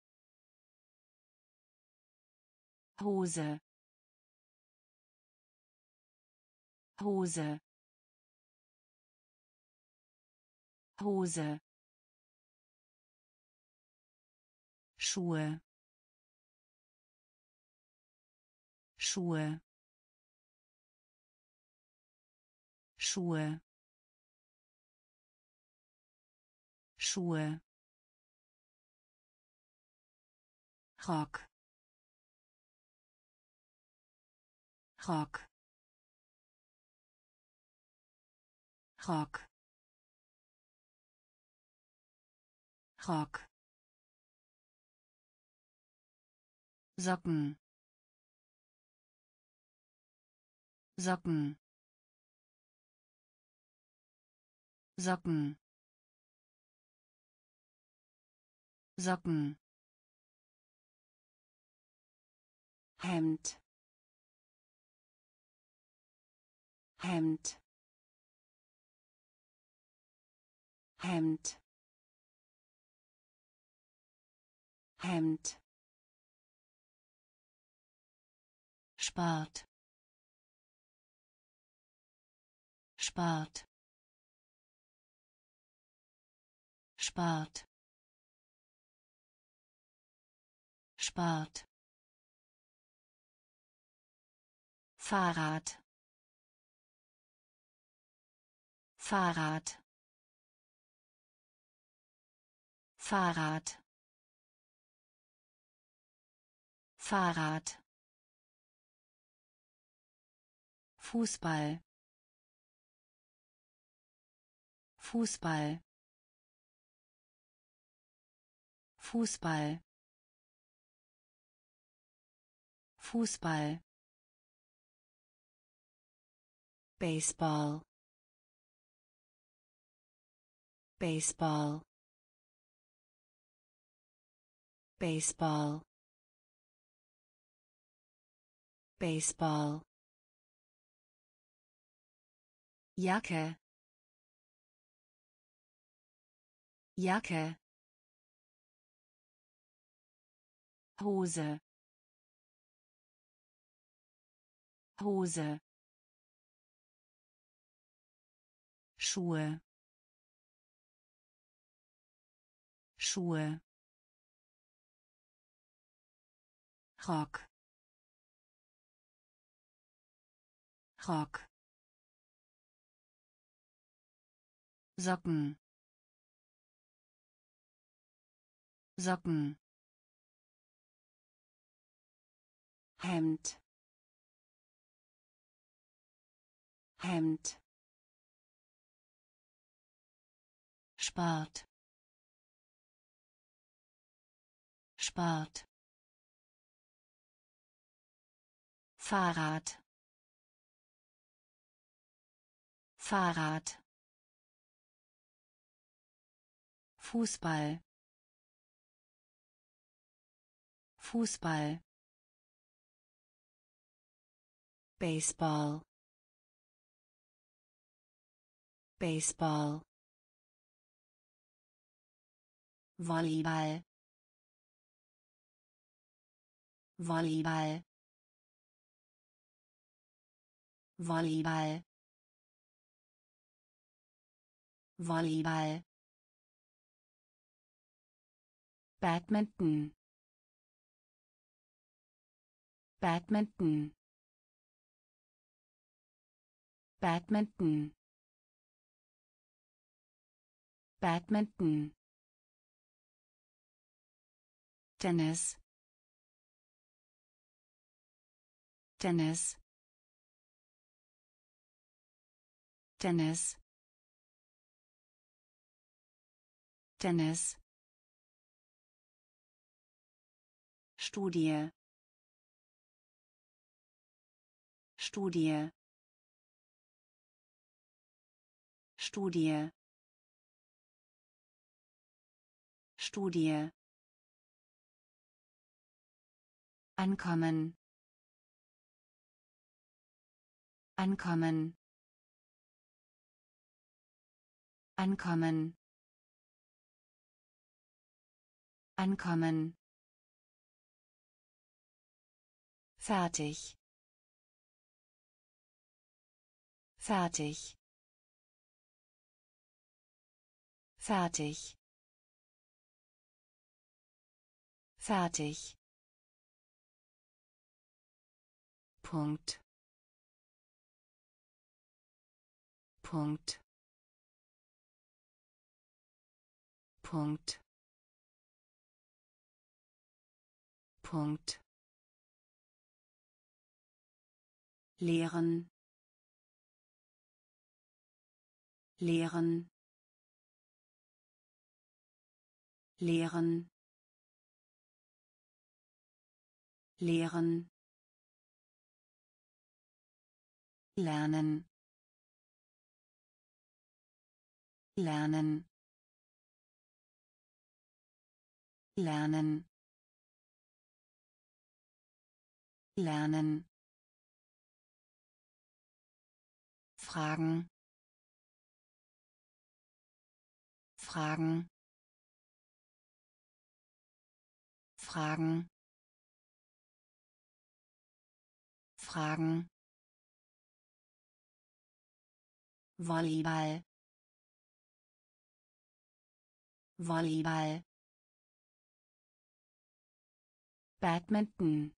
S1: Hose, Hose, Hose, Schuhe, Schuhe, Schuhe, Schuhe, Rock, Rock, Rock, Rock, Socken, Socken, Socken, Socken, Hemd, Hemd, Hemd, Hemd, Spart, Spart, Spart, Spart, Fahrrad, Fahrrad, Fahrrad, Fahrrad, Fußball, Fußball, Fußball, Fußball, Baseball, Baseball, Baseball, Baseball, Jacke, Jacke, Hose, Hose, Schuhe, Schuhe, Rock, Rock, Socken, Socken, Hemd, Hemd, Spart, Spart, Fahrrad, Fahrrad, Fußball, Fußball, Baseball, Baseball, Volleyball, Volleyball, Volleyball, Volleyball, Badminton, Badminton, Badminton, Badminton, Tennis, Tennis, Tennis, Tennis, Studie, Studie, Studie, Studie ankommen ankommen ankommen ankommen fertig fertig fertig fertig Punkt Punkt Punkt Punkt lehren lehren lehren lehren lernen lernen lernen lernen Fragen Fragen Fragen Fragen Volleyball Volleyball Badminton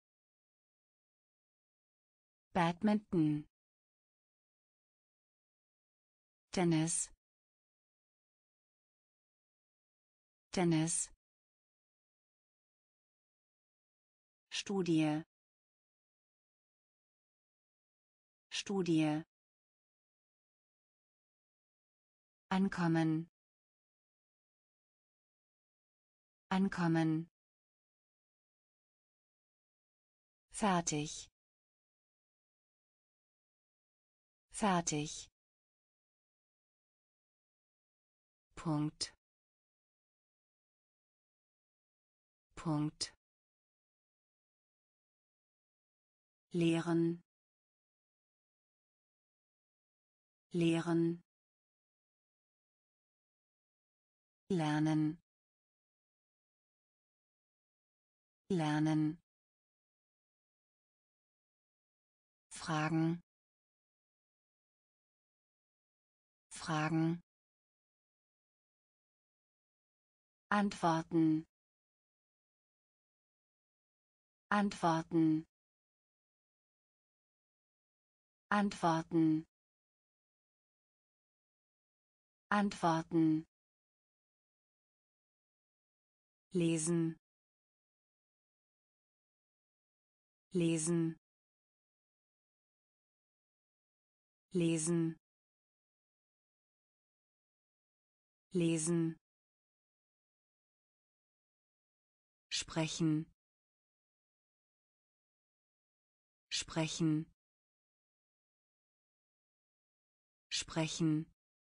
S1: Badminton Tennis Tennis Studie Studie ankommen ankommen fertig fertig Punkt Punkt lehren lehren lernen lernen Fragen Fragen Antworten Antworten Antworten Antworten lesen lesen lesen lesen sprechen sprechen sprechen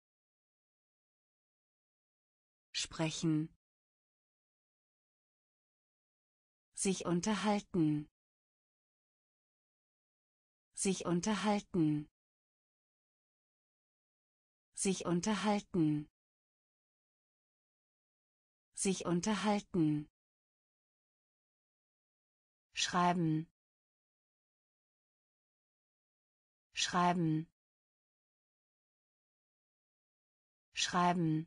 S1: sprechen sich unterhalten sich unterhalten sich unterhalten sich unterhalten schreiben schreiben schreiben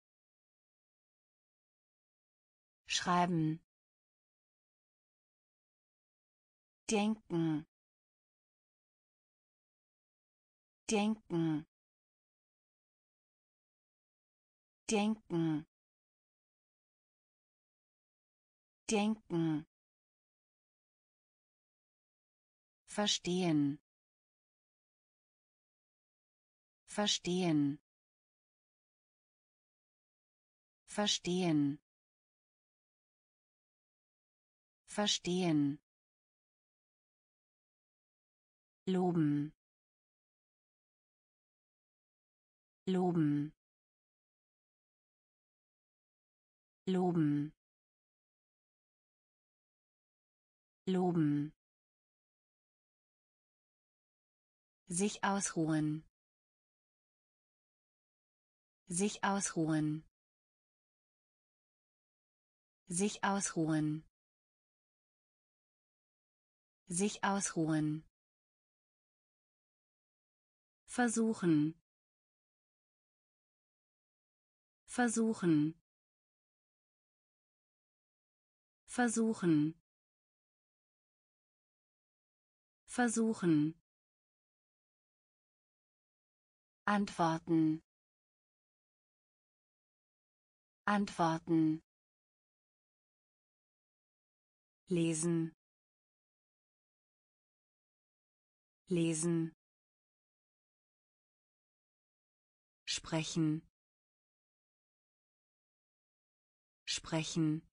S1: schreiben denken denken denken denken verstehen verstehen verstehen verstehen loben loben loben, loben, sich ausruhen, sich ausruhen, sich ausruhen, sich ausruhen, versuchen, versuchen, versuchen, versuchen, antworten, antworten, lesen, lesen, sprechen, sprechen,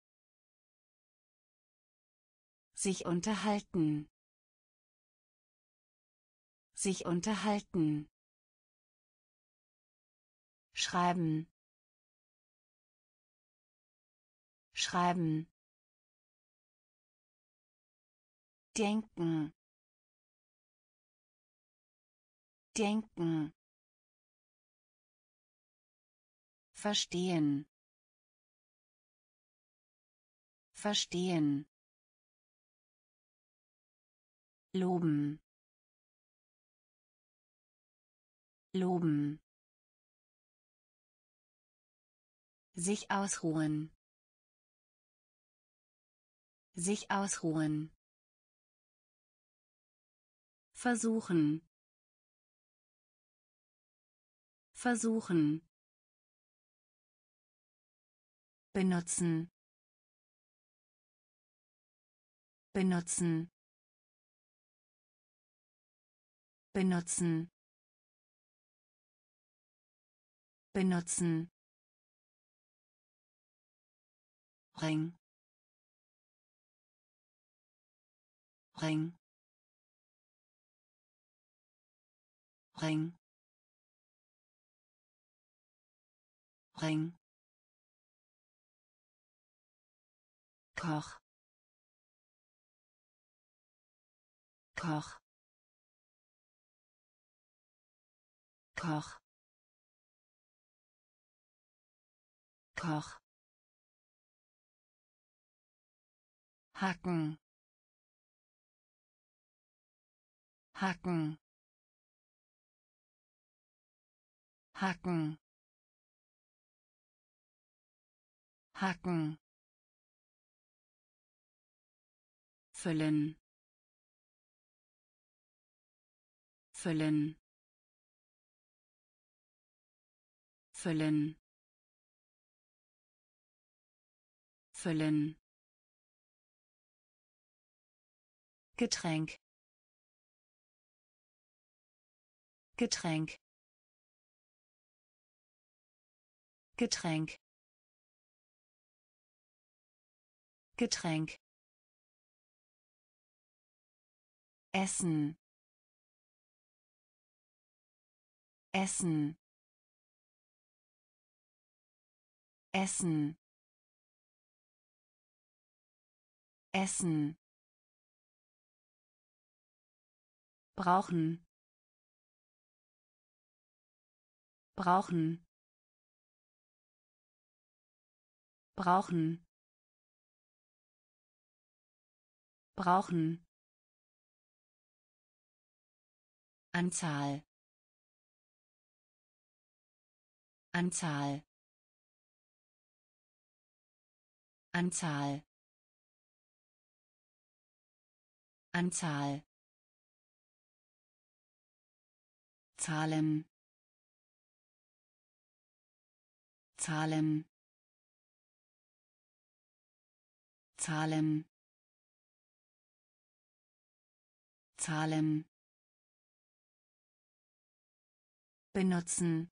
S1: sich unterhalten, sich unterhalten, schreiben, schreiben, denken, denken, verstehen, verstehen, loben, loben, sich ausruhen, sich ausruhen, versuchen, versuchen, benutzen, benutzen, benutzen, benutzen, Ring, Ring, Ring, Ring, Koch, Koch, Koch, Koch, hacken, hacken, hacken, hacken, füllen, füllen, füllen, füllen, Getränk, Getränk, Getränk, Getränk, Essen, Essen, Essen, Essen, brauchen, brauchen, brauchen, brauchen, Anzahl, Anzahl, Anzahl, Anzahl, Zahlen, Zahlen, Zahlen, Zahlen, benutzen,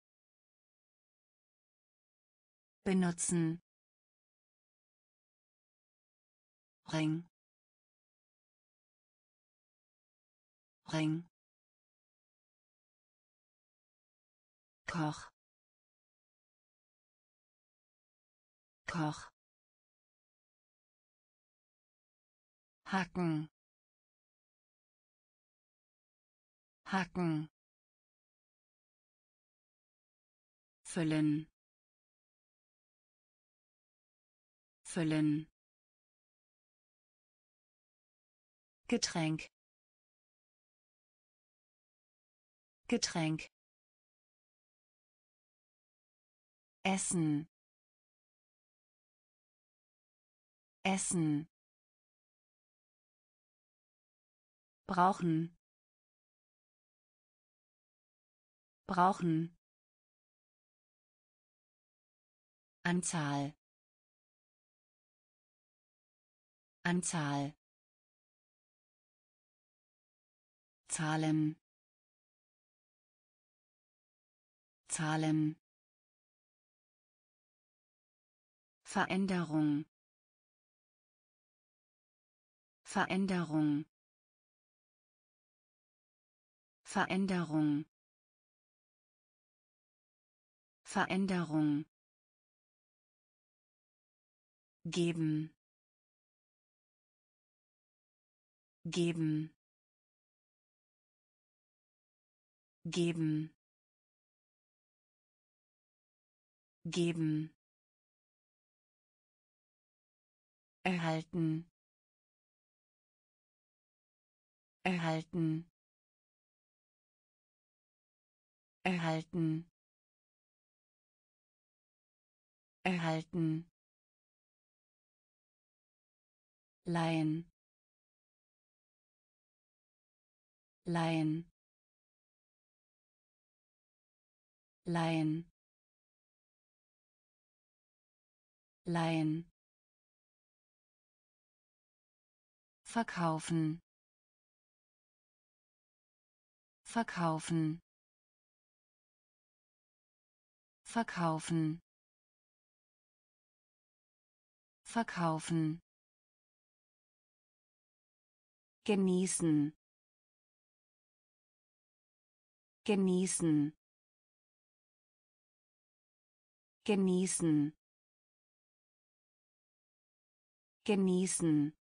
S1: benutzen, Ring, Ring, Koch, Koch hacken hacken füllen füllen Getränk Getränk Essen Essen brauchen brauchen Anzahl Anzahl Zahlen Zahlen Veränderung Veränderung Veränderung Veränderung geben geben geben geben erhalten erhalten erhalten erhalten leihen leihen leihen leihen verkaufen verkaufen verkaufen verkaufen genießen genießen genießen genießen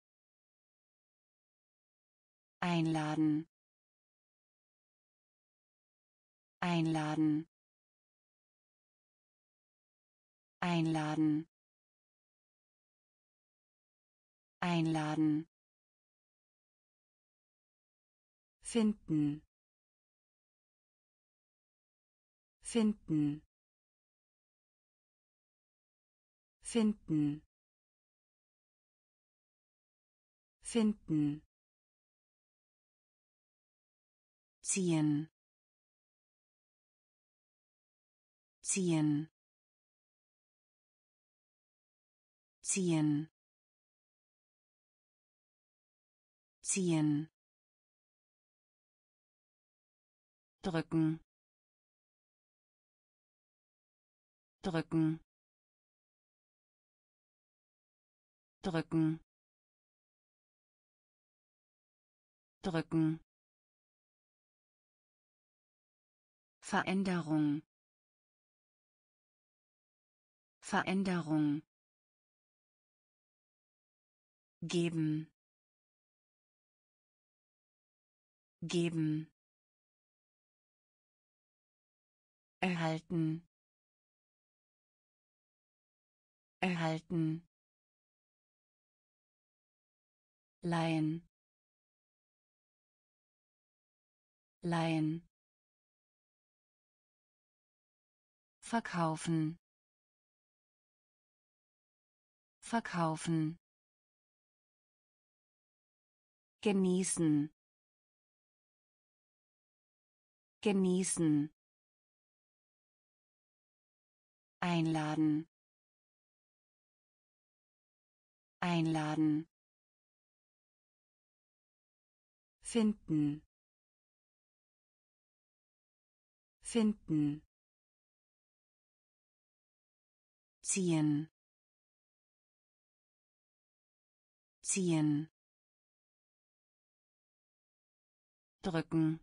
S1: einladen einladen einladen einladen finden finden finden finden ziehen ziehen ziehen ziehen drücken drücken drücken drücken Veränderung Veränderung geben geben erhalten erhalten leihen leihen verkaufen verkaufen genießen genießen einladen einladen finden finden ziehen ziehen drücken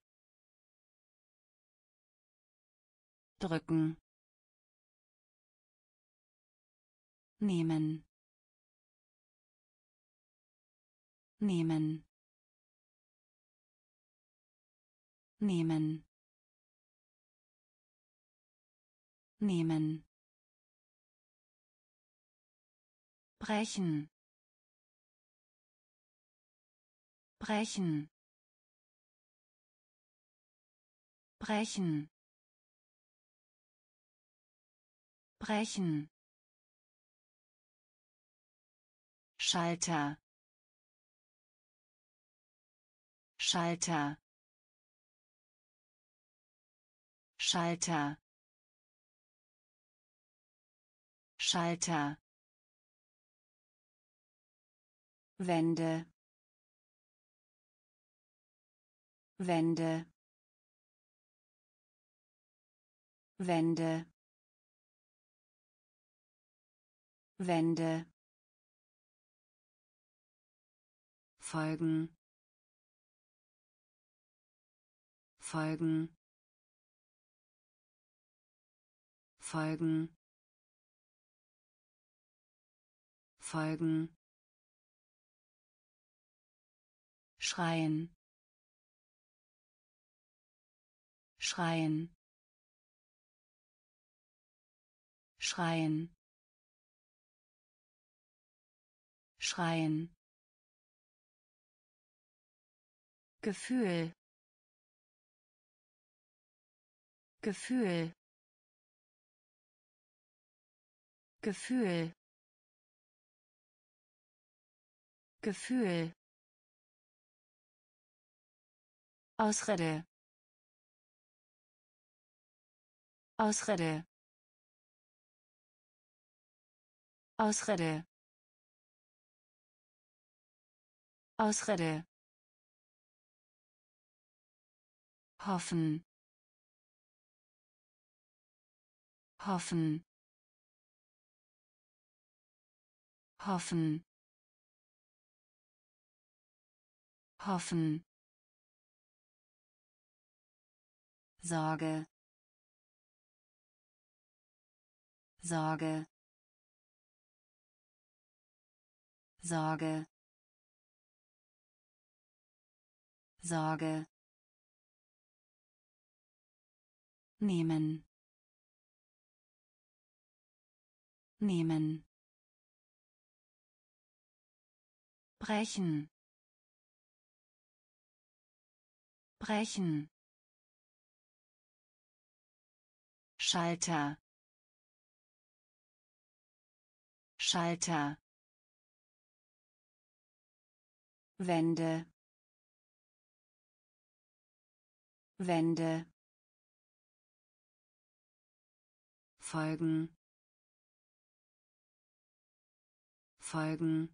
S1: drücken nehmen, nehmen, nehmen, nehmen, brechen, brechen, brechen, brechen, Schalter, Schalter, Schalter, Schalter, Wände, Wände, Wände, Wände, folgen, folgen, folgen, folgen, schreien, schreien, schreien, schreien, Gefühl, Gefühl, Gefühl, Gefühl, Ausrede, Ausrede, Ausrede, Ausrede, hoffen, hoffen, hoffen, hoffen, Sorge, Sorge, Sorge, Sorge, nehmen, nehmen, brechen, brechen, Schalter, Schalter, Wände, Wände, folgen, folgen,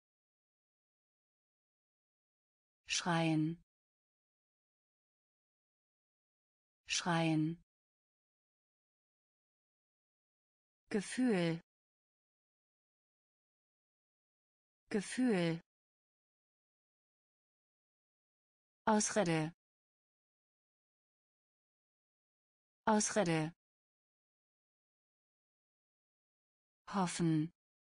S1: schreien, schreien, Gefühl, Gefühl, Ausrede, Ausrede, hoffen,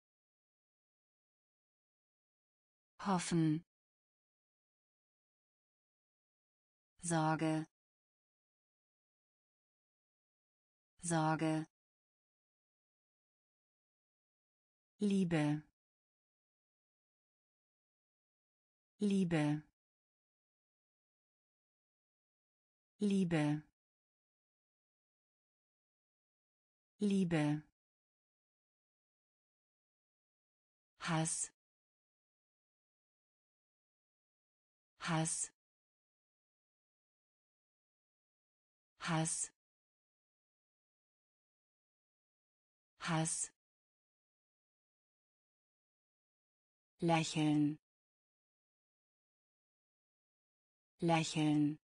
S1: hoffen, Sorge, Sorge, Liebe, Liebe, Liebe, Liebe, Hass, Hass, Hass, Hass, lächeln, lächeln,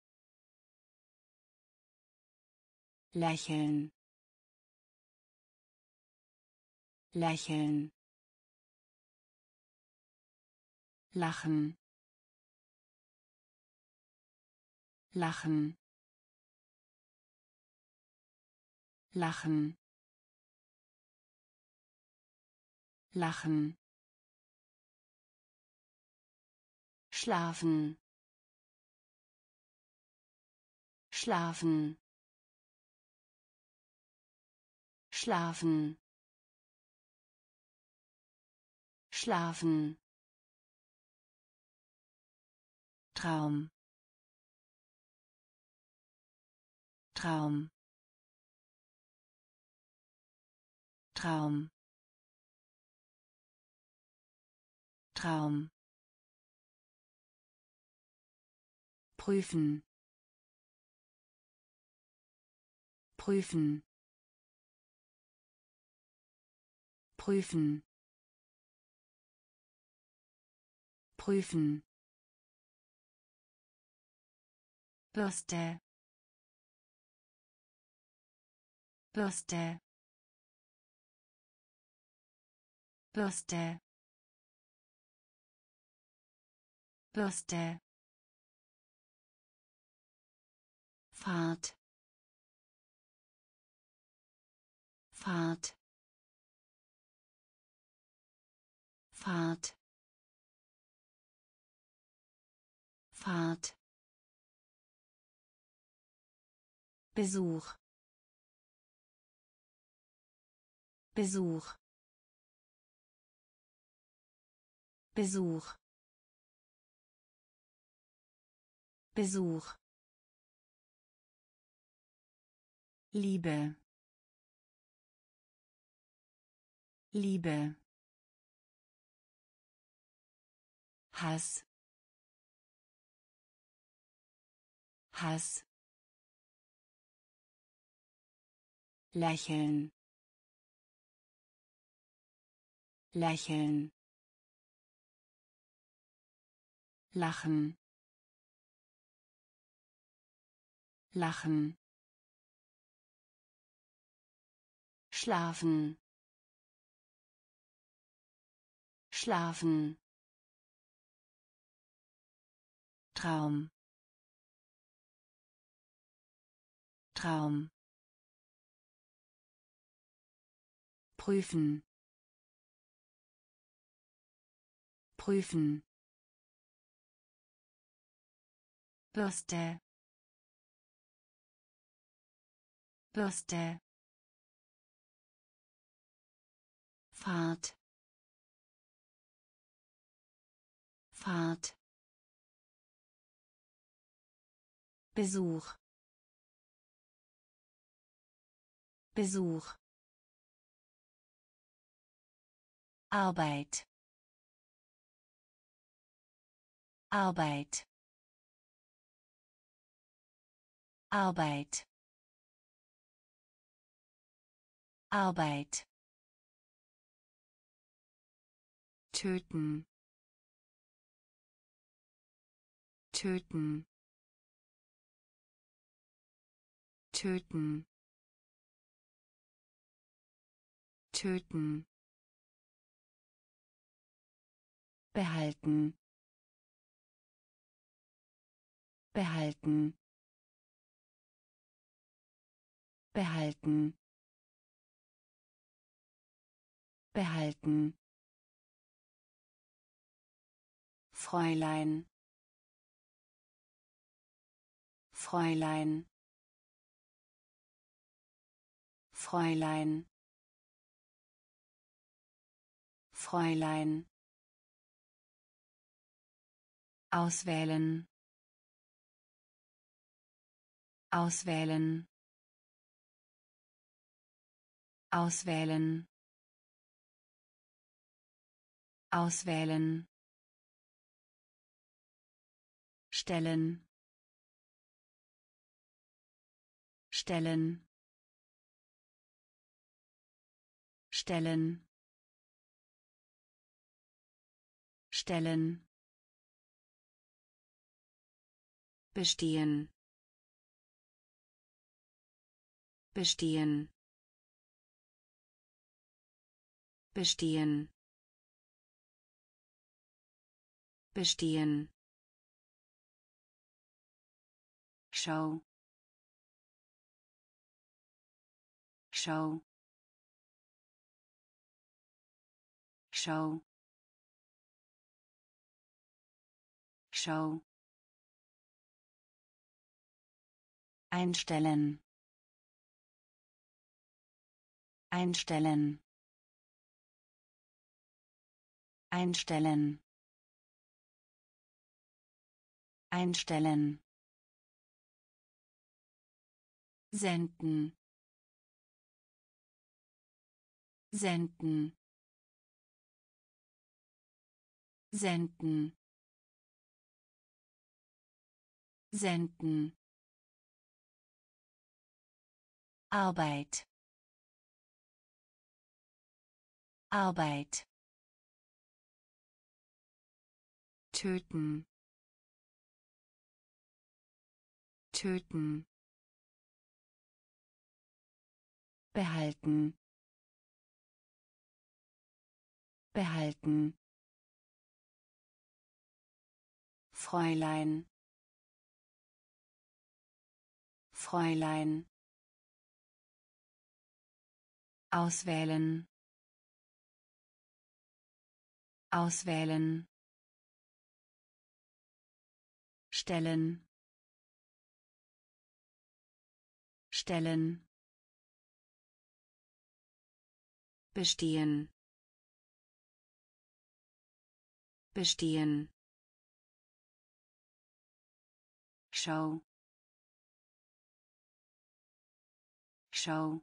S1: lächeln, lächeln, lachen, lachen, lachen, lachen, schlafen, schlafen, schlafen, schlafen, Traum, Traum, Traum, Traum, prüfen, prüfen, prüfen, prüfen, Bürste, Bürste, Bürste, Bürste, Fahrt, Fahrt, Fahrt, Fahrt, Besuch, Besuch, Besuch, Besuch, Liebe, Liebe, Hass, Hass, lächeln, lächeln, lachen, lachen, schlafen, schlafen, Traum, Traum, prüfen, prüfen, Bürste, Bürste, Fahrt, Fahrt, Besuch, Besuch, Arbeit, Arbeit, Arbeit, Arbeit, töten, töten, töten, töten, behalten, behalten, behalten, behalten, Fräulein, Fräulein, Fräulein, Fräulein, auswählen, auswählen, auswählen, auswählen, stellen, stellen, stellen, stellen, bestehen, bestehen, bestehen, bestehen, Schau, Schau, Schau. Schau. Einstellen. Einstellen. Einstellen. Einstellen. Senden. Senden. Senden. Senden. Arbeit. Arbeit. Töten. Töten. Behalten. Behalten. Fräulein. Fräulein. Auswählen. Auswählen. Stellen. Stellen. Bestehen. Bestehen. Schau. Schau.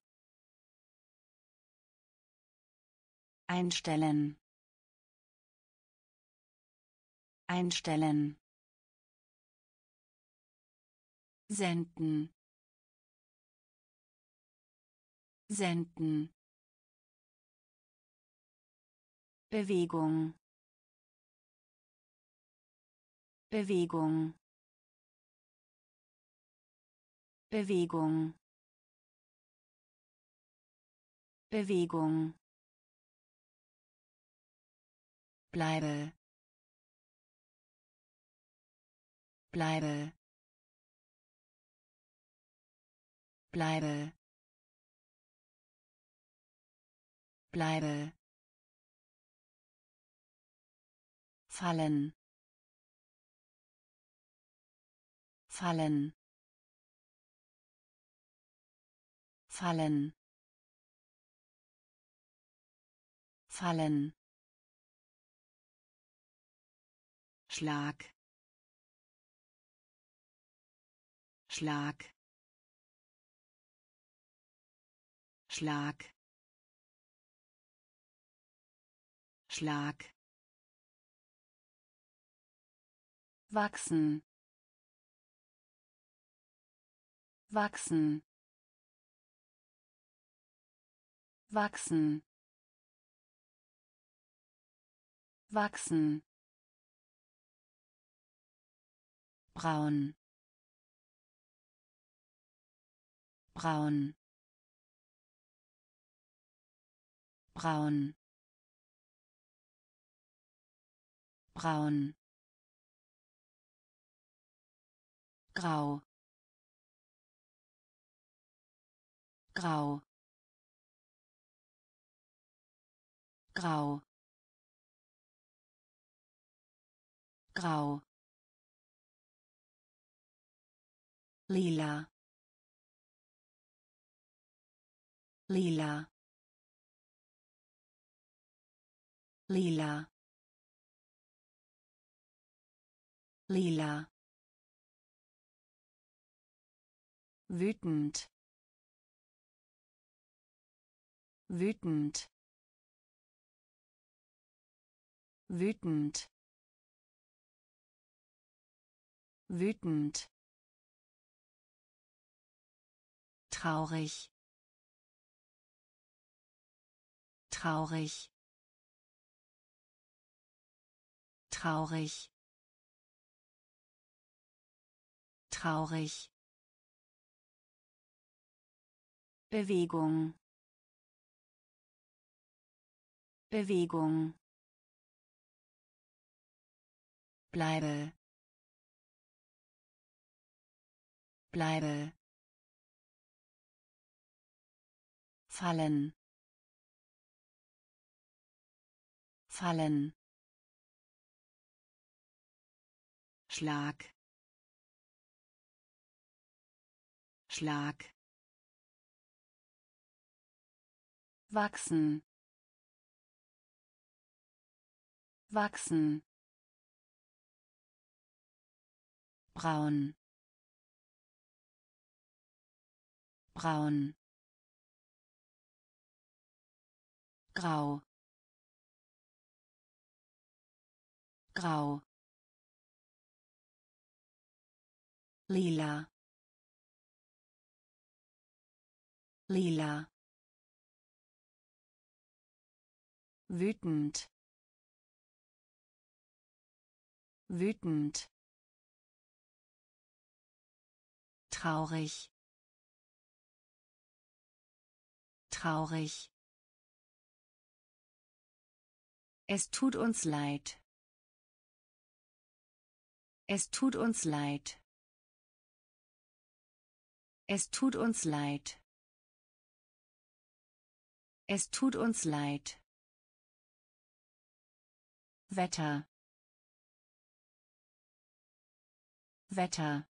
S1: Einstellen. Einstellen. Senden. Senden. Bewegung. Bewegung. Bewegung. Bewegung. Bleibe. Bleibe. Bleibe. Bleibe. Fallen. Fallen. Fallen. Fallen. Schlag. Schlag. Schlag. Schlag. Wachsen. Wachsen. Wachsen. Wachsen. Braun. Braun. Braun. Braun. Grau. Grau. Grau. Grau. Lila. Lila. Lila. Lila. Wütend. Wütend. Wütend. Wütend. Traurig. Traurig. Traurig. Traurig. Bewegung. Bewegung. Bleibe. Bleibe. Fallen. fallen, Schlag, Schlag, wachsen, wachsen, braun, braun, grau, grau, lila, lila, wütend, wütend, traurig, traurig. Es tut uns leid. Es tut uns leid. Es tut uns leid. Es tut uns leid. Wetter. Wetter.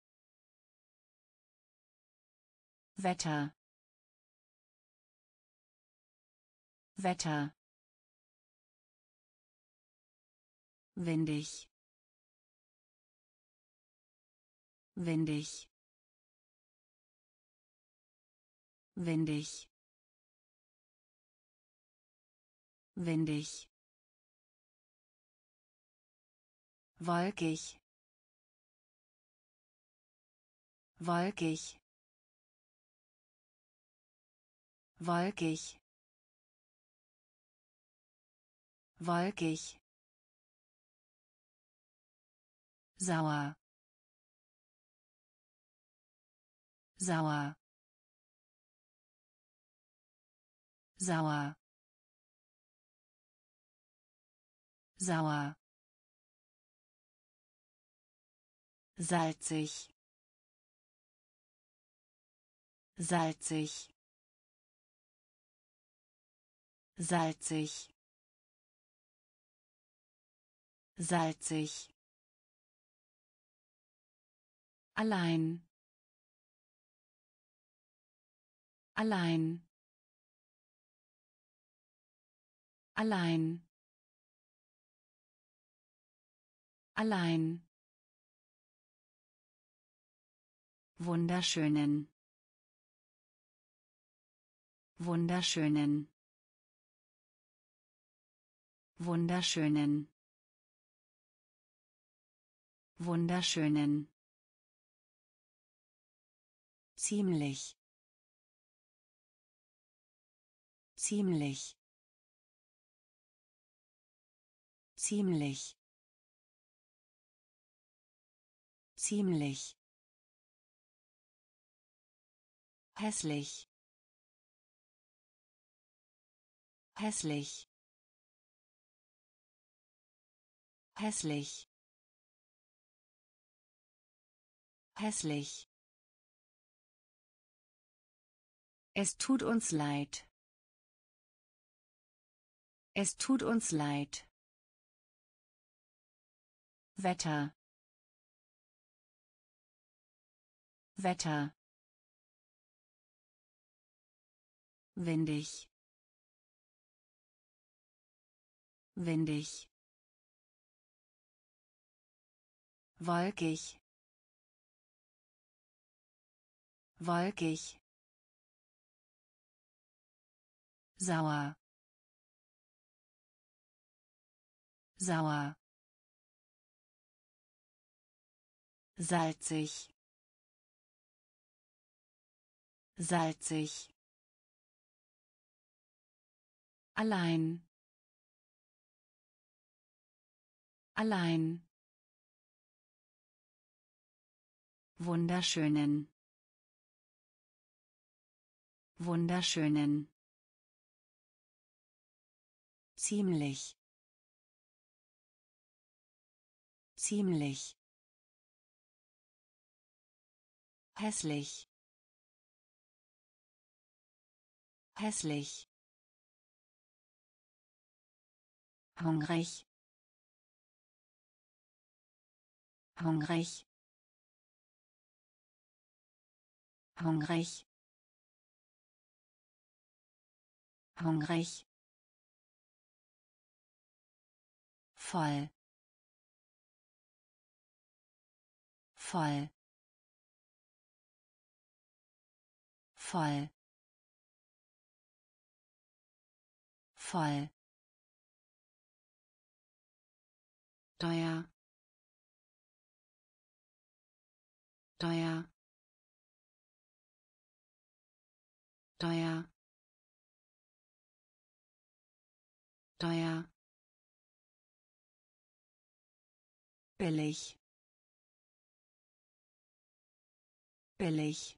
S1: Wetter. Wetter. Windig. Windig. Windig. Windig. Wolkig. Wolkig. Wolkig. Wolkig. Sauer. Sauer. Sauer. Sauer. Salzig. Salzig. Salzig. Salzig. Allein. Allein. Allein. Allein. Wunderschönen. Wunderschönen. Wunderschönen. Wunderschönen. Ziemlich. Ziemlich. Ziemlich. Ziemlich. Hässlich. Hässlich. Hässlich. Hässlich. Es tut uns leid. Es tut uns leid. Wetter. Wetter. Windig. Windig. Wolkig. Wolkig. Sauer. Sauer. Salzig. Salzig. Allein. Allein. Wunderschönen. Wunderschönen. Ziemlich. Ziemlich. Hässlich. Hässlich. hungrig, hungrig, hungrig, hungrig, voll, voll, voll, voll, teuer, teuer, teuer, teuer, billig, billig,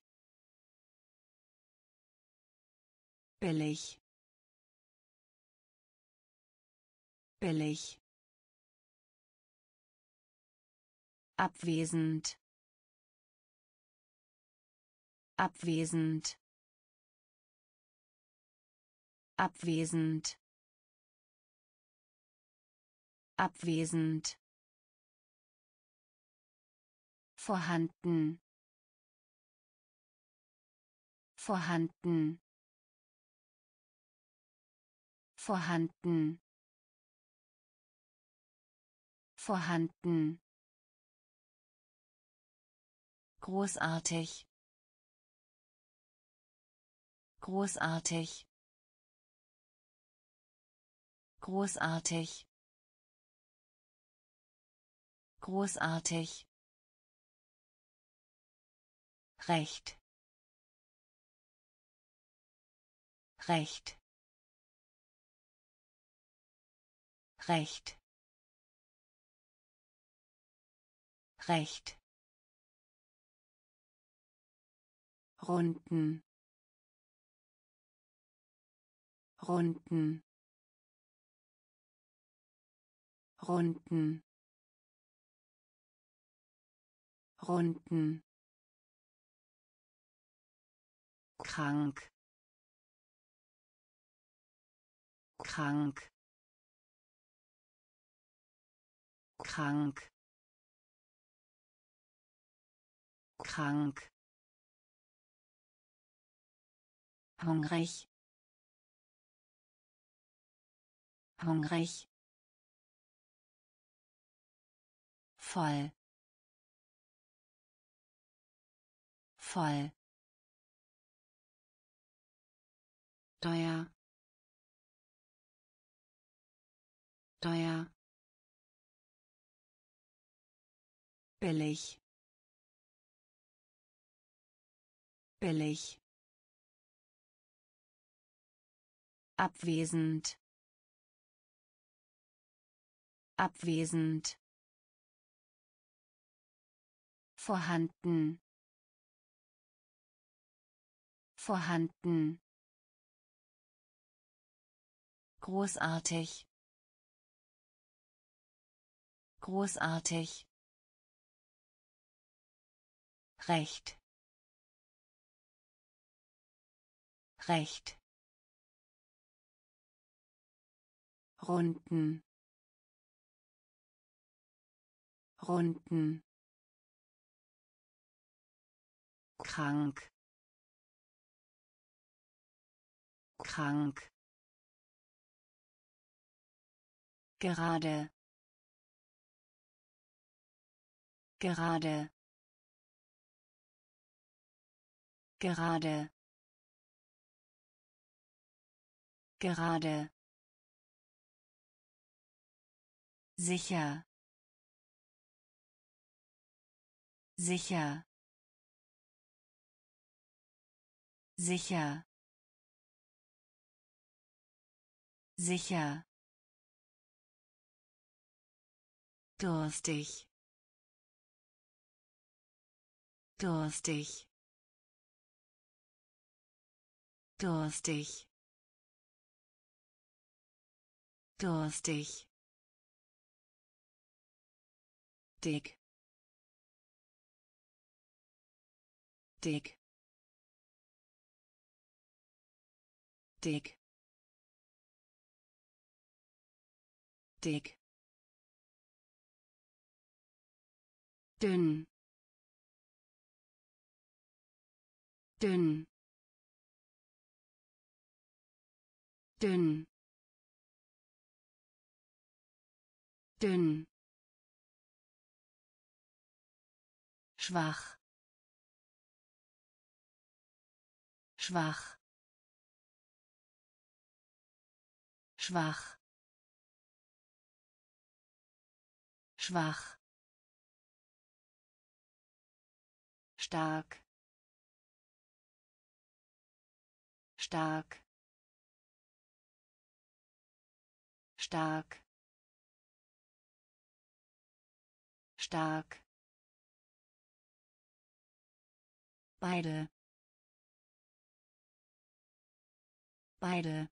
S1: billig, billig, abwesend, abwesend, abwesend, abwesend, vorhanden, vorhanden, vorhanden, vorhanden, großartig, großartig, großartig, großartig, recht, recht, recht, recht, runden, runden, runden, runden, krank, krank, krank, krank, hungrig, hungrig, voll, voll, teuer, teuer, billig, billig, abwesend, abwesend, vorhanden, vorhanden, großartig, großartig, recht, recht, runden, runden, krank, krank, gerade, gerade, gerade, gerade, sicher, sicher, sicher, sicher, durstig, durstig, durstig, durstig, dick, dick, dick, dick, dünn, dünn, dünn, dünn, schwach, schwach, schwach, schwach, stark, stark, stark, stark, beide, beide,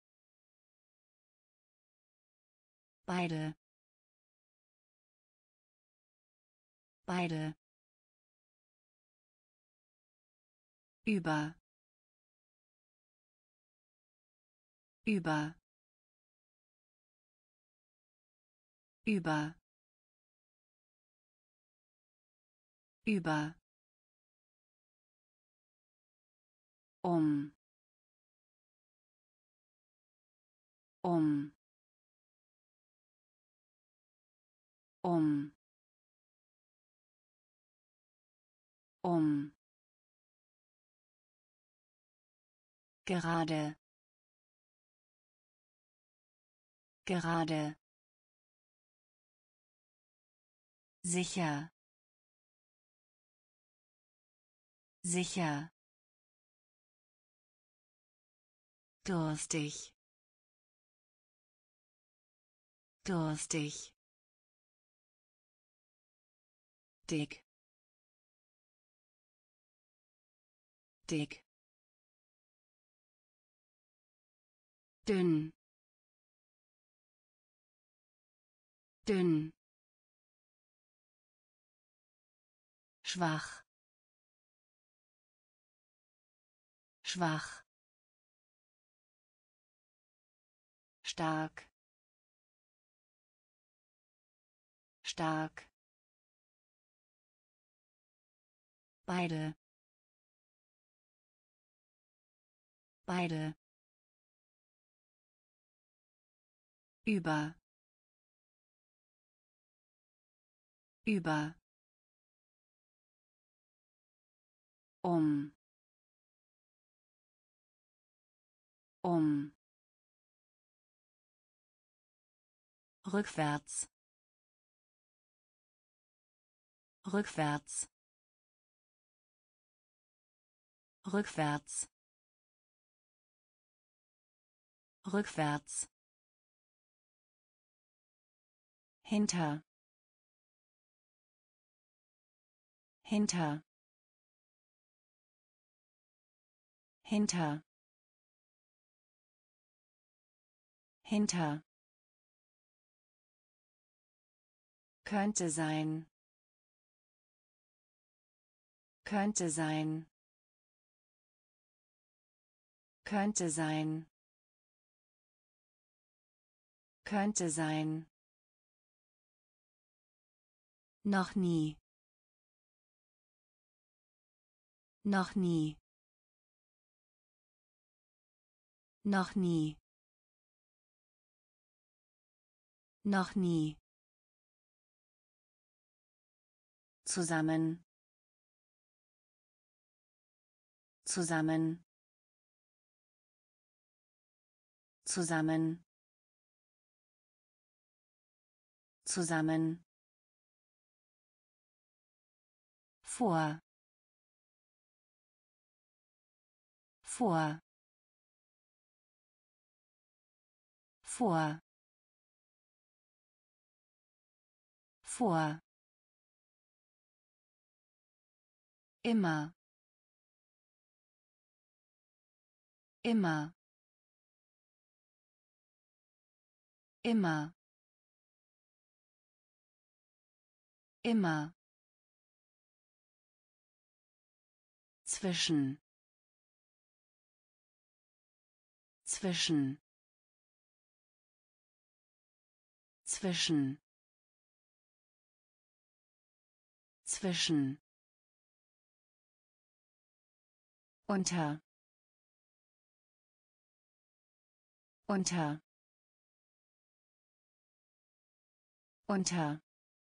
S1: beide, beide, über, über, über, über, um, um, um, um, gerade, gerade, sicher, sicher, durstig, durstig, dick, dick, dünn, dünn, schwach, schwach, stark, stark, beide, beide, über, über, um, um, rückwärts, rückwärts, rückwärts, rückwärts, hinter, hinter, hinter, hinter, könnte sein, könnte sein, könnte sein, könnte sein, noch nie, noch nie, noch nie, noch nie, zusammen, zusammen, zusammen, zusammen, vor, vor, vor, vor, immer, immer, immer, immer, zwischen, zwischen, zwischen zwischen unter unter unter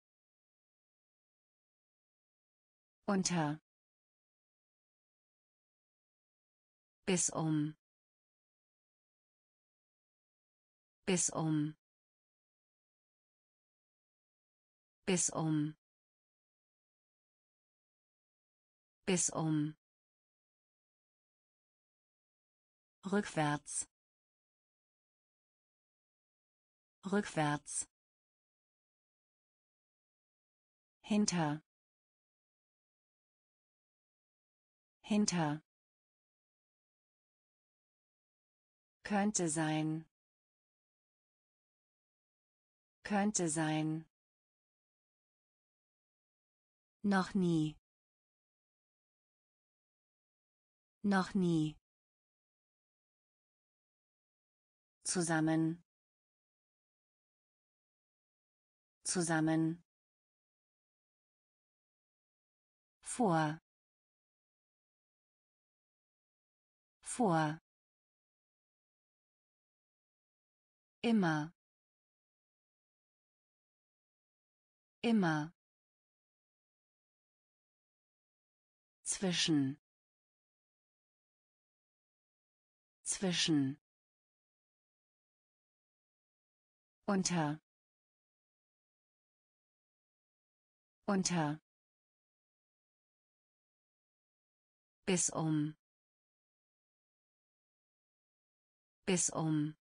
S1: unter bis um bis um bis um bis um rückwärts rückwärts hinter hinter könnte sein könnte sein noch nie noch nie zusammen zusammen vor vor immer immer zwischen zwischen unter unter bis um bis um